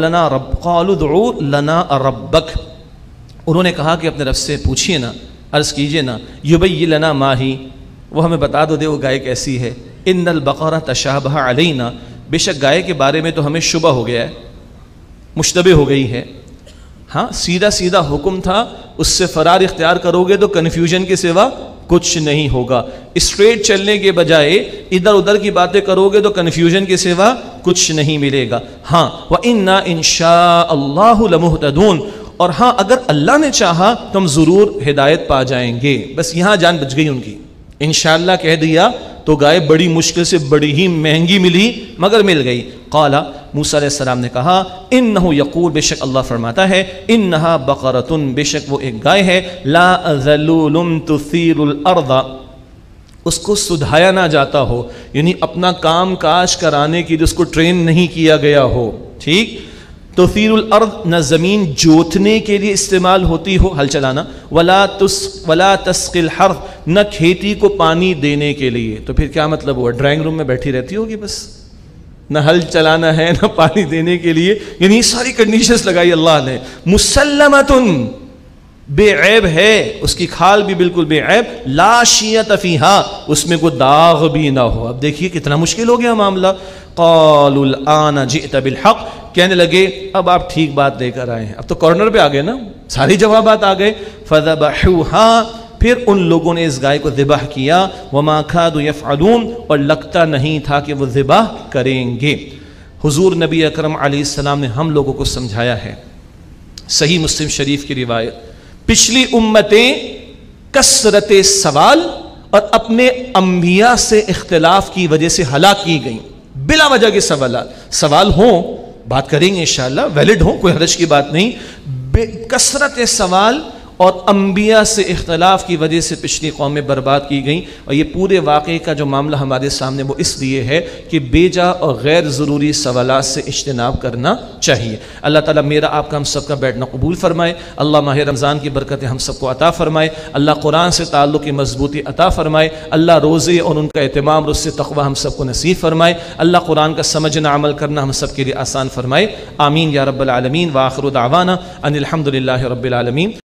لنا ربک، انہوں نے کہا کہ اپنے رب سے پوچھئے نا، عرض کیجئے نا، یبین لنا ما ہی، وہ ہمیں بتا دو دے وہ گائے کیسی ہے۔ ان البقرہ تشابہ علینا، بے شک گائے کے بارے میں تو ہمیں شبہ ہو گیا ہے، مشتبہ ہو گئی ہے، ہاں سیدھا سیدھا حکم تھا، اس سے فرار اختیار کرو گے تو کنفیوژن کے سوا کچھ نہیں ہوگا. اسٹریٹ چلنے کے بجائے ادھر ادھر کی باتیں کرو گے تو کنفیوژن کے سوا کچھ نہیں ملے گا. ہاں وَإِنَّا إِن شَاءَ اللَّهُ لَمُهْتَدُونَ، اور ہاں اگر اللہ نے چاہا تو ہم ضرور ہدایت پا جائیں گے. بس یہاں جان بچ گئی ان کی. انشاءاللہ کہہ دیا تو گائے بڑی مشکل سے بڑی ہی مہنگی ملی مگر مل گئی. قال موسیٰ علیہ السلام نے کہا انہو یقول، بے شک اللہ فرماتا ہے انہا بقرتن، بے شک وہ ایک گائے ہے، لا ذلول تثیر الارض، اس کو سدھایا نہ جاتا ہو، یعنی اپنا کام کاج کرانے کی جو اس کو ٹرین نہیں کیا گیا ہو. ٹھیک، تثیر الارض نہ زمین جوتنے کے لیے استعمال ہوتی ہو، ہل چلانا، ولا تسقی الحرث، نہ کھیتی کو پانی دینے کے لیے. تو پھر کیا مطلب ہوا؟ ڈرائنگ روم میں بیٹھی رہتی ہوگی بس، نہ ہل چلانا ہے نہ پانی دینے کے لیے، یعنی ساری کنڈیشنز لگائی اللہ نے. مسلمتن، بے عیب ہے، اس کی کھال بھی بالکل بے عیب، لا شیۃ فیہا، اس میں کوئی داغ بھی نہ ہو. اب دیکھیے کتنا مشکل ہو گیا معاملہ. قالوا الآن جئت بالحق، کہنے لگے اب آپ ٹھیک بات لے کر آئے ہیں، اب تو کارنر پہ آ گئے نا، ساری جوابات آ گئے. فذبحوها، پھر ان لوگوں نے اس گائے کو ذبح کیا. وما كادوا يفعلون، اور لگتا نہیں تھا کہ وہ ذبح کریں گے. حضور نبی اکرم علیہ السلام نے ہم لوگوں کو سمجھایا ہے، صحیح مسلم شریف کی روایت، پچھلی امتیں کثرت سوال اور اپنے انبیاء سے اختلاف کی وجہ سے ہلاک کی گئیں. بلا وجہ کے سوال ہوں، بات کریں گے انشاءاللہ، ویلڈ ہوں، کوئی حرج کی بات نہیں. کثرت سوال اور انبیاء سے اختلاف کی وجہ سے پچھلی قومیں برباد کی گئیں. اور یہ پورے واقعے کا جو معاملہ ہمارے سامنے وہ اس لیے ہے کہ بیجا اور غیر ضروری سوالات سے اجتناب کرنا چاہیے. اللہ تعالیٰ میرا آپ کا ہم سب کا بیٹھنا قبول فرمائے. اللہ ماہ رمضان کی برکتیں ہم سب کو عطا فرمائے. اللہ قرآن سے تعلق کی مضبوطی عطا فرمائے. اللہ روزے اور ان کا اہتمام اور اس سے تقوی ہم سب کو نصیب فرمائے. اللہ قرآن کا سمجھنا عمل کرنا ہم سب کے لیے آسان فرمائے. آمین یا رب العالمین. وآخر دعوانا ان الحمد للہ رب العالمین.